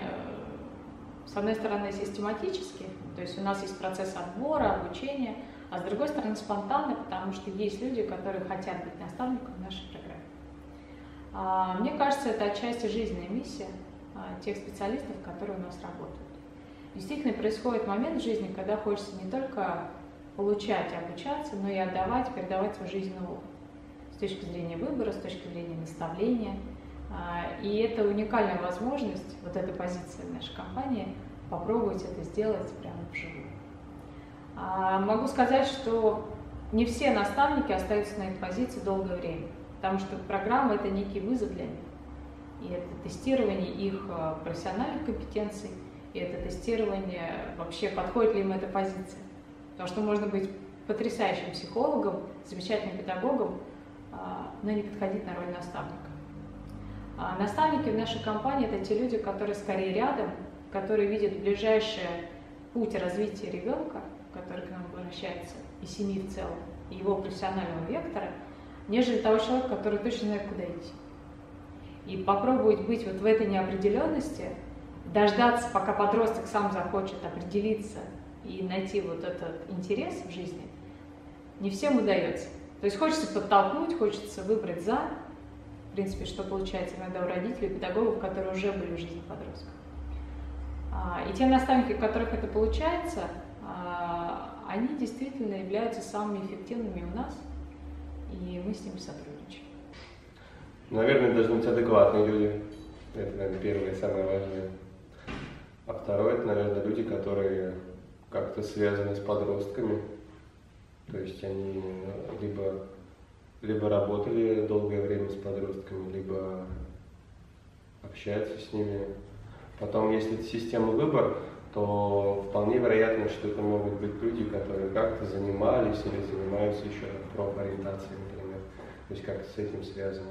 с одной стороны, систематически, то есть у нас есть процесс отбора, обучения, а с другой стороны, спонтанно, потому что есть люди, которые хотят быть наставником в нашей программе. Мне кажется, это отчасти жизненная миссия тех специалистов, которые у нас работают. Действительно, происходит момент в жизни, когда хочется не только получать и обучаться, но и отдавать, передавать свой жизненный опыт с точки зрения выбора, с точки зрения наставления. И это уникальная возможность, вот эта позиция в нашей компании, попробовать это сделать прямо вживую. Могу сказать, что не все наставники остаются на этой позиции долгое время, потому что программа — это некий вызов для них. И это тестирование их профессиональных компетенций, и это тестирование вообще, подходит ли им эта позиция. Потому что можно быть потрясающим психологом, замечательным педагогом, но не подходить на роль наставника. Наставники в нашей компании — это те люди, которые скорее рядом, которые видят ближайший путь развития ребенка, который к нам обращается, и семьи в целом, и его профессионального вектора, нежели того человека, который точно знает, куда идти. И попробовать быть вот в этой неопределенности, дождаться, пока подросток сам захочет определиться и найти вот этот интерес в жизни, не всем удается. То есть хочется подтолкнуть, хочется выбрать за, в принципе, что получается иногда у родителей, педагогов, которые уже были в жизни подростка. И те наставники, у которых это получается, они действительно являются самыми эффективными у нас, и мы с ними сотрудничаем. Наверное, должны быть адекватные люди. Это, наверное, первое и самое важное. А второе, это, наверное, люди, которые как-то связаны с подростками. То есть они либо, либо работали долгое время с подростками, либо общаются с ними. Потом, если это система выбор, то вполне вероятно, что это могут быть люди, которые как-то занимались или занимаются еще профориентацией, например. То есть как-то с этим связано.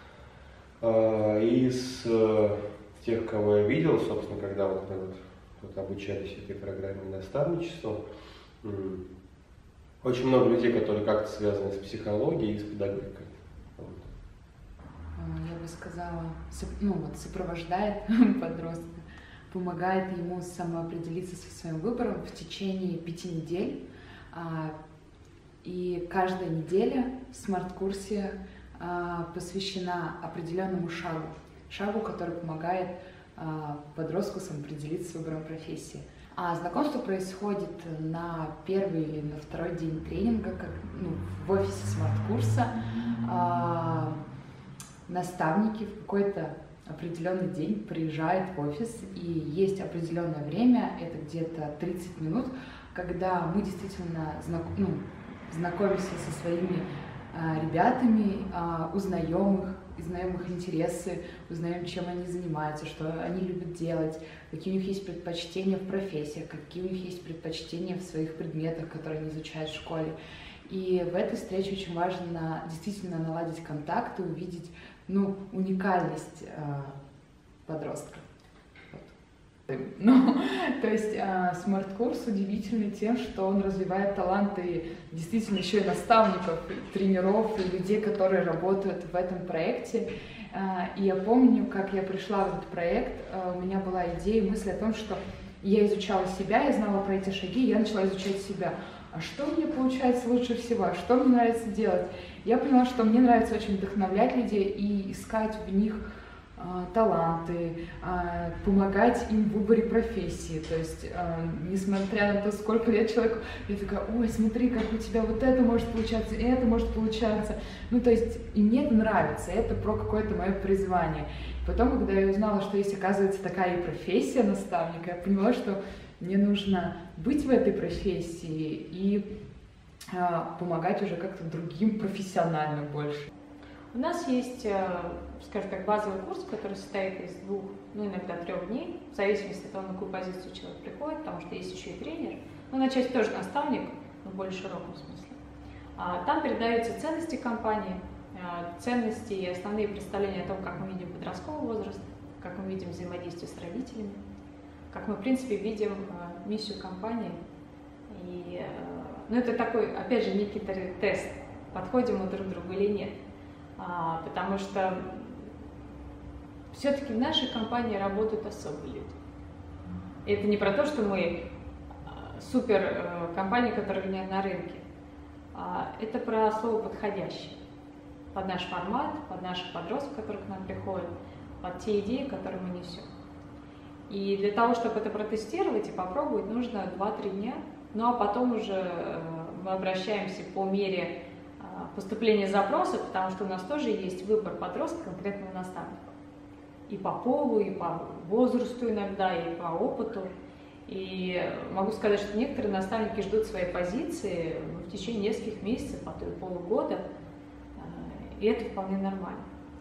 Из тех, кого я видел, собственно, когда вот мы вот, вот обучались этой программе наставничества, очень много людей, которые как-то связаны с психологией и с педагогикой. Вот. Я бы сказала, ну вот сопровождает подростка, помогает ему самоопределиться со своим выбором в течение пяти недель. И каждая неделя в смарт-курсе посвящена определенному шагу, шагу, который помогает подростку самоопределиться с выбором профессии. А знакомство происходит на первый или на второй день тренинга, как, ну, в офисе смарт-курса. А, наставники в какой-то определенный день приезжают в офис, и есть определенное время, это где-то тридцать минут, когда мы действительно знак, ну, знакомимся со своими а, ребятами, а, узнаем их, узнаем их интересы, узнаем, чем они занимаются, что они любят делать, какие у них есть предпочтения в профессиях, какие у них есть предпочтения в своих предметах, которые они изучают в школе. И в этой встрече очень важно действительно наладить контакты, увидеть, ну, уникальность э, подростка. Вот. Ну, то есть э, смарт-курс удивительный тем, что он развивает таланты действительно еще и наставников, и тренеров, и людей, которые работают в этом проекте. Э, и я помню, как я пришла в этот проект, э, у меня была идея, мысль о том, что я изучала себя, я знала про эти шаги, я начала изучать себя. А что мне получается лучше всего? А что мне нравится делать? Я поняла, что мне нравится очень вдохновлять людей и искать в них э, таланты, э, помогать им в выборе профессии. То есть, э, несмотря на то, сколько лет человеку, я такая: ой, смотри, как у тебя вот это может получаться, и это может получаться. Ну, то есть, и мне это нравится, это про какое-то мое призвание. Потом, когда я узнала, что есть, оказывается, такая и профессия наставника, я поняла, что мне нужно быть в этой профессии и э, помогать уже как-то другим профессионально больше. У нас есть, э, скажем так, базовый курс, который состоит из двух, ну иногда трех дней, в зависимости от того, на какую позицию человек приходит, потому что есть еще и тренер. Ну, на часть тоже наставник, но в более широком смысле. А, там передаются ценности компании, э, ценности и основные представления о том, как мы видим подростковый возраст, как мы видим взаимодействие с родителями, как мы, в принципе, видим э, миссию компании. И, э, ну, это такой, опять же, некий тест, подходим мы друг к другу или нет. А, потому что все-таки в нашей компании работают особые люди. И это не про то, что мы э, супер э, компания, которая нет на рынке. А, это про слово «подходящее». Под наш формат, под наших подростков, которые к нам приходят, под те идеи, которые мы несем. И для того, чтобы это протестировать и попробовать, нужно два-три дня. Ну а потом уже мы обращаемся по мере поступления запроса, потому что у нас тоже есть выбор подростка конкретного наставника. И по полу, и по возрасту иногда, и по опыту. И могу сказать, что некоторые наставники ждут своей позиции в течение нескольких месяцев, а то и полугода. И это вполне нормально.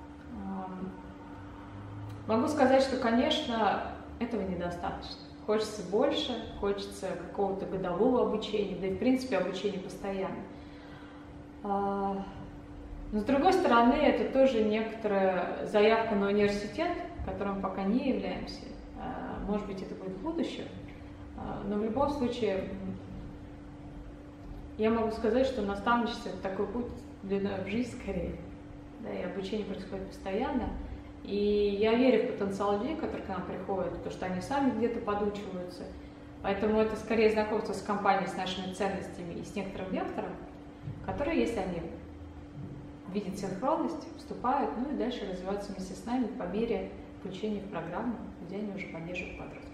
Могу сказать, что, конечно, этого недостаточно. Хочется больше, хочется какого-то годового обучения, да и в принципе обучение постоянно. Но с другой стороны, это тоже некоторая заявка на университет, которым пока не являемся. Может быть, это будет в будущем. Но в любом случае, я могу сказать, что наставничество — это такой путь длиной в жизнь скорее. Да, и обучение происходит постоянно. И я верю в потенциал людей, которые к нам приходят, потому что они сами где-то подучиваются. Поэтому это скорее знакомство с компанией, с нашими ценностями и с некоторым вектором, которые, если они видят синхронность, вступают, ну и дальше развиваются вместе с нами по мере включения в программу, где они уже поддерживают подростков.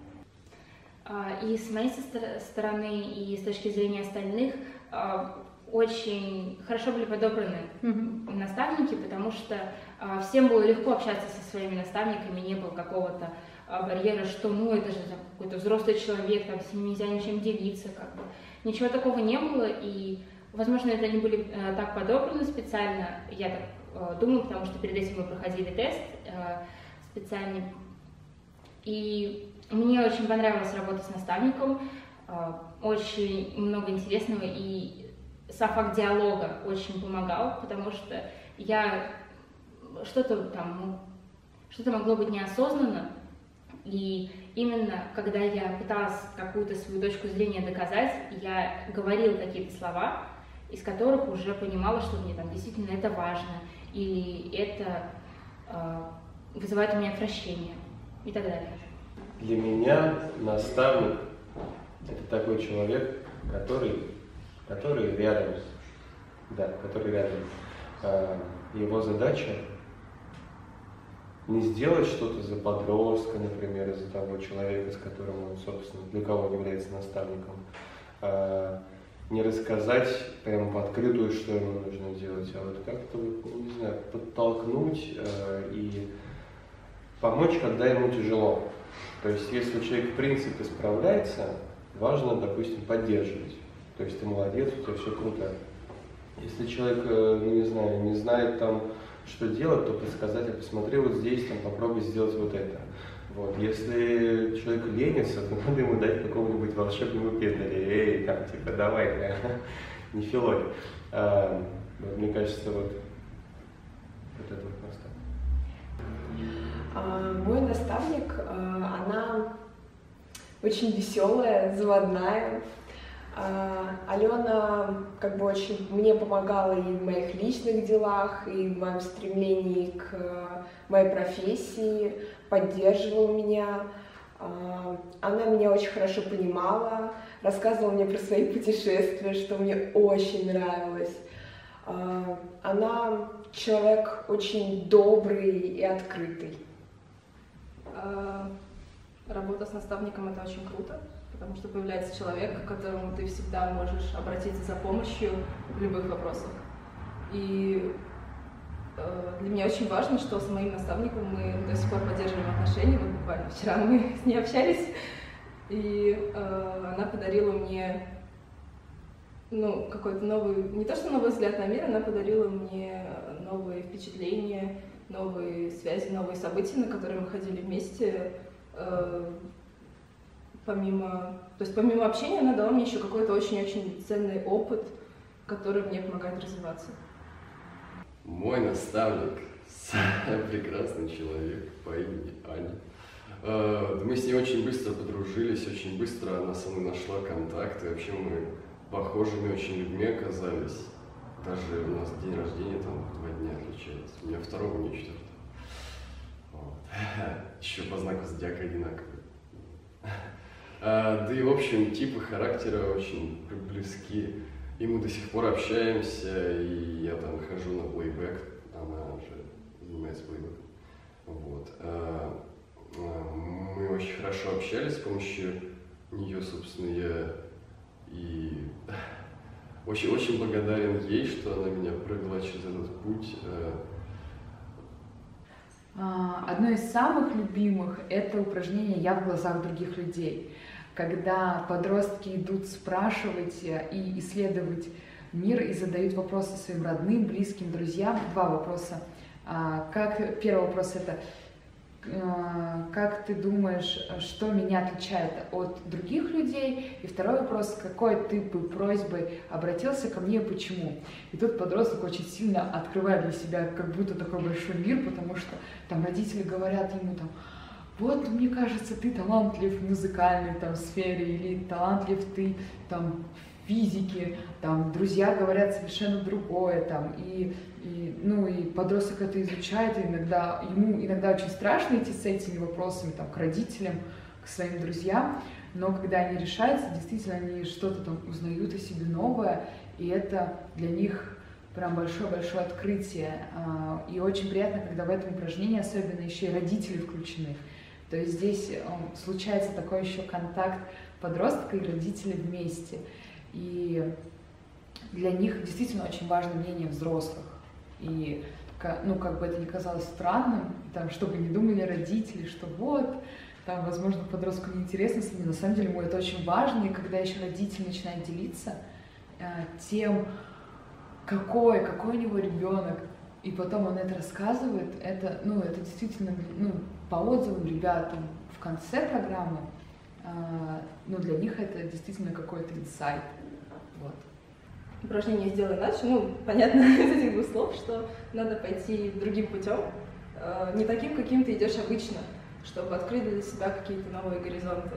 И с моей стороны, и с точки зрения остальных, очень хорошо были подобраны mm-hmm. наставники, потому что а, всем было легко общаться со своими наставниками, не было какого-то а, барьера, что ну это же какой-то взрослый человек, там, с ним нельзя ничем делиться, как бы. Ничего такого не было, и, возможно, это они были а, так подобраны специально, я так а, думаю, потому что перед этим мы проходили тест а, специальный, и мне очень понравилась работа с наставником, а, очень много интересного, и сам факт диалога очень помогал, потому что я что-то там, что-то могло быть неосознанно, и именно когда я пыталась какую-то свою точку зрения доказать, я говорила какие-то слова, из которых уже понимала, что мне там действительно это важно, или это э, вызывает у меня отвращение и так далее. Для меня наставник — это такой человек, который который рядом, да, который рядом. Его задача не сделать что-то за подростка, например, за того человека, с которым он, собственно, для кого он является наставником, не рассказать прямо в открытую, что ему нужно делать, а вот как-то, не знаю, подтолкнуть и помочь, когда ему тяжело. То есть, если человек в принципе справляется, важно, допустим, поддерживать. То есть, ты молодец, у тебя все круто. Если человек, ну не знаю, не знает там, что делать, то подсказать, а посмотри вот здесь, там, попробуй сделать вот это. Вот. Если человек ленится, то надо ему дать какого-нибудь волшебного пендаля. Эй, там, типа, давай, не филой. А, вот, мне кажется, вот, вот это вот наставник. А, мой наставник, а, она очень веселая, заводная. А, Алена как бы очень мне помогала и в моих личных делах, и в моем стремлении к моей профессии, поддерживала меня. А, она меня очень хорошо понимала, рассказывала мне про свои путешествия, что мне очень нравилось. А, она человек очень добрый и открытый. А, работа с наставником — это очень круто, потому что появляется человек, к которому ты всегда можешь обратиться за помощью в любых вопросах. И э, для меня очень важно, что с моим наставником мы до сих пор поддерживаем отношения. Вот буквально вчера мы с ней общались, и э, она подарила мне ну, какой-то новый, не то что новый взгляд на мир, она подарила мне новые впечатления, новые связи, новые события, на которые мы ходили вместе. Э, Помимо, то есть помимо общения она дала мне еще какой-то очень-очень ценный опыт, который мне помогает развиваться. Мой наставник — прекрасный человек по имени Аня. Мы с ней очень быстро подружились, очень быстро она со мной нашла контакты. Вообще мы похожими очень людьми оказались. Даже у нас день рождения там два дня отличается. У меня второго, у нее четвертого. Вот. Еще по знаку зодиака одинаковый. А, да и, в общем, типы характера очень близки. И мы до сих пор общаемся, и я там хожу на плейбэк, она же занимается плейбэком. Вот. А, а, мы очень хорошо общались с помощью нее, собственно, я и очень-очень благодарен ей, что она меня провела через этот путь. Одно из самых любимых – это упражнение «Я в глазах других людей». Когда подростки идут спрашивать и исследовать мир и задают вопросы своим родным, близким, друзьям. Два вопроса. Как, первый вопрос – это как ты думаешь, что меня отличает от других людей? И второй вопрос, какой ты бы просьбой обратился ко мне, почему? И тут подросток очень сильно открывает для себя как будто такой большой мир, потому что там родители говорят ему там: вот, мне кажется, ты талантлив в музыкальной там сфере, или талантлив ты там в физике, там друзья говорят совершенно другое, там, и, и, ну, и подросток это изучает, и иногда, ему иногда очень страшно идти с этими вопросами там, к родителям, к своим друзьям, но когда они решаются, действительно они что-то там узнают о себе новое, и это для них прям большое-большое открытие, и очень приятно, когда в этом упражнении особенно еще и родители включены. То есть здесь случается такой еще контакт подростка и родителей вместе. И для них действительно очень важно мнение взрослых. И ну, как бы это ни казалось странным, там, чтобы не думали родители, что вот, там, возможно, подростку неинтересно с ними, на самом деле ему это очень важно. И когда еще родитель начинает делиться э, тем, какой, какой у него ребенок, и потом он это рассказывает, это, ну, это действительно, ну, по отзывам ребят в конце программы, э, ну, для них это действительно какой-то инсайт. Вот. Упражнение «Сделай иначе», ну, понятно из этих двух слов, что надо пойти другим путем, э, не таким, каким ты идешь обычно, чтобы открыть для себя какие-то новые горизонты.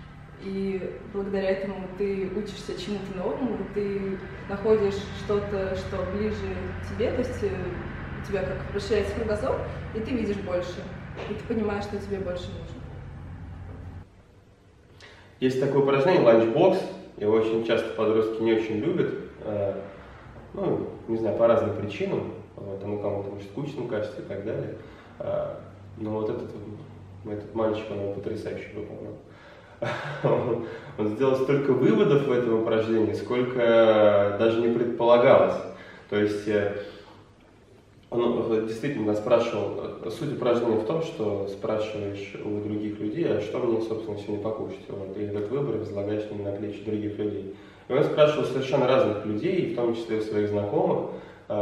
И благодаря этому ты учишься чему-то новому, ты находишь что-то, что ближе к тебе, то есть у тебя как расширяется кругозор, и ты видишь больше, и ты понимаешь, что тебе больше нужно. Есть такое упражнение «Ланчбокс». Его очень часто подростки не очень любят, ну, не знаю, по разным причинам, вот, оно кому-то может скучным кажется и так далее. Но вот этот, этот мальчик, он его потрясающе выполнил. Он, он сделал столько выводов в этом упражнении, сколько даже не предполагалось. То есть он действительно спрашивал, суть упражнения в том, что спрашиваешь у других людей, а что мне, собственно, сегодня покушать. Вот, и этот выбор возлагаешь на плечи других людей. И он спрашивал совершенно разных людей, в том числе и своих знакомых.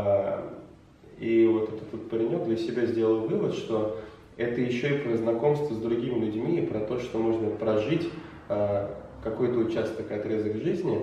И вот этот вот паренек для себя сделал вывод, что это еще и про знакомство с другими людьми, и про то, что можно прожить какой-то участок, отрезок жизни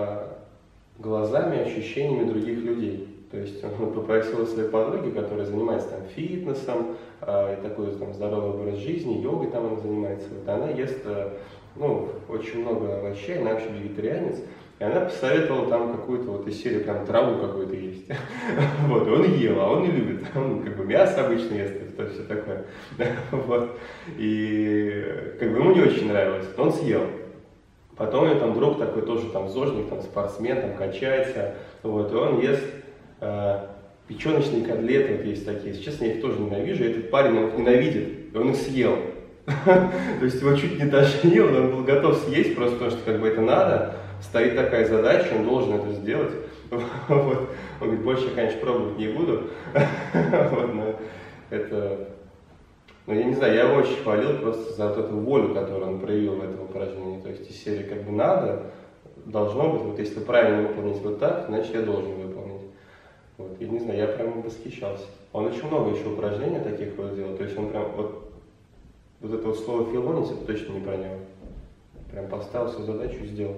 глазами, ощущениями других людей. То есть он попросил своей подруги, которая занимается там фитнесом, э, и такой там здоровый образ жизни, йогой там она занимается. Вот она ест ну, очень много овощей, она вообще вегетарианец. И она посоветовала там какую-то вот из серии прям траву какую-то есть. Вот, и он ел, а он не любит. Он как бы мясо обычно ест, это все такое. Вот. И как бы ему не очень нравилось, но он съел. Потом у него там друг такой тоже там зожник, там спортсмен, там качается. Вот, и он ест э, печеночные котлеты, вот есть такие. Если честно, я их тоже ненавижу. И этот парень, он их ненавидит, и он их съел. То есть его чуть не тошнило, он был готов съесть, просто потому что как бы это надо. Стоит такая задача, он должен это сделать. Вот. Он говорит, больше я, конечно, пробовать не буду. Вот, но это... Ну, я не знаю, я его очень хвалил просто за вот эту волю, которую он проявил в этом упражнении. То есть из серии как бы надо, должно быть, вот если правильно выполнить вот так, значит я должен выполнить. Вот. Я не знаю, я прям восхищался. Он очень много еще упражнений таких вот делал. То есть он прям вот, вот это вот слово филонить, это точно не про него. Прям поставил свою задачу и сделал.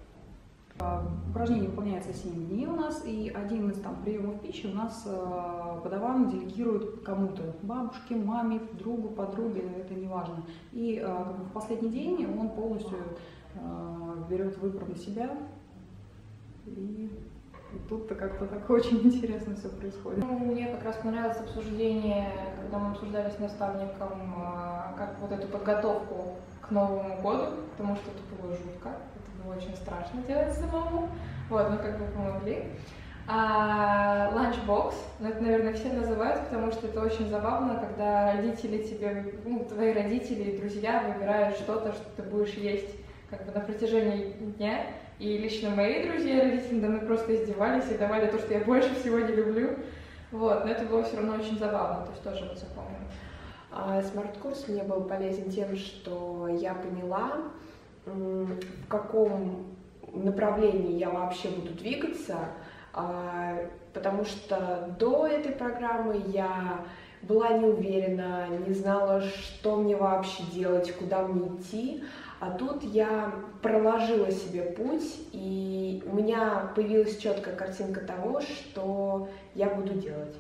Упражнение выполняется семь дней у нас, и один из там приемов пищи у нас э, подаван делегирует кому-то, бабушке, маме, другу, подруге, это не важно. И э, как бы в последний день он полностью э, берет выбор на себя, и, и тут-то как-то так очень интересно все происходит. Ну, мне как раз понравилось обсуждение, когда мы обсуждали с наставником, э, как вот эту подготовку к Новому году, потому что это было жутко. Очень страшно делать самому, вот, ну как бы помогли. А ланчбокс, ну это, наверное, все называют, потому что это очень забавно, когда родители тебе, ну, твои родители и друзья выбирают что-то, что ты будешь есть как бы на протяжении дня. И лично мои друзья и родители да, мы просто издевались и давали то, что я больше всего не люблю. Вот, но это было все равно очень забавно, то есть тоже вот запомню. А смарт-курс мне был полезен тем, что я поняла, в каком направлении я вообще буду двигаться, потому что до этой программы я была не уверена, не знала, что мне вообще делать, куда мне идти, а тут я проложила себе путь, и у меня появилась четкая картинка того, что я буду делать.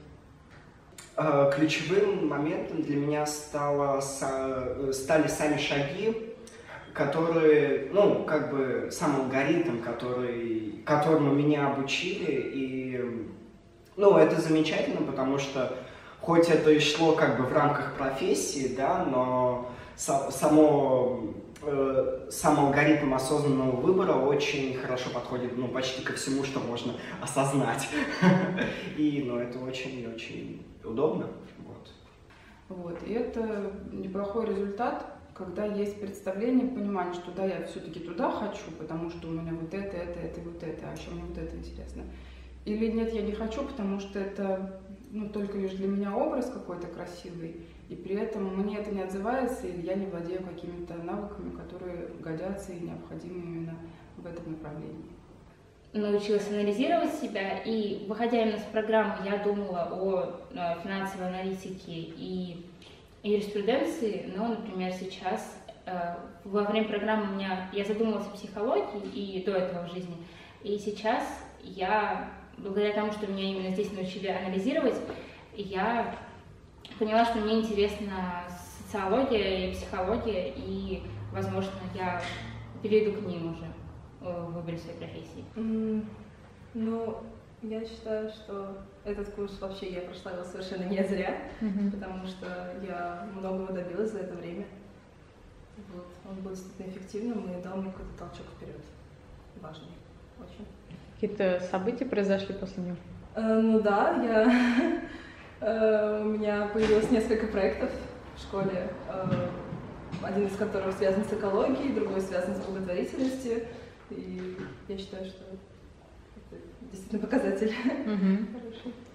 Ключевым моментом для меня стало, стали сами шаги, которые, ну, как бы сам алгоритм, который, которому меня обучили, и, ну, это замечательно, потому что, хоть это и шло как бы в рамках профессии, да, но само, э, сам алгоритм осознанного выбора очень хорошо подходит, ну, почти ко всему, что можно осознать, и, ну, это очень-очень удобно, вот. Вот, и это неплохой результат, когда есть представление, понимание, что да, я все-таки туда хочу, потому что у меня вот это, это, это, вот это, а еще мне вот это интересно. Или нет, я не хочу, потому что это ну, только лишь для меня образ какой-то красивый, и при этом мне это не отзывается, или я не владею какими-то навыками, которые годятся и необходимы именно в этом направлении. Научилась анализировать себя, и выходя именно с программы, я думала о финансовой аналитике и юриспруденции, но, например, сейчас э, во время программы у меня я задумалась о психологии и до этого в жизни, и сейчас я, благодаря тому, что меня именно здесь научили анализировать, я поняла, что мне интересна социология и психология, и, возможно, я перейду к ним уже в выборе своей профессии. Mm, ну, я считаю, что этот курс вообще я прошла его совершенно не зря, mm-hmm. потому что я многого добилась за это время. Вот. Он был действительно эффективным и дал мне какой-то толчок вперед. важный. Очень. Какие-то события произошли после него? Э, ну да, я... э, у меня появилось несколько проектов в школе, э, один из которых связан с экологией, другой связан с благотворительностью. И я считаю, что это действительно показатель Угу. хороший.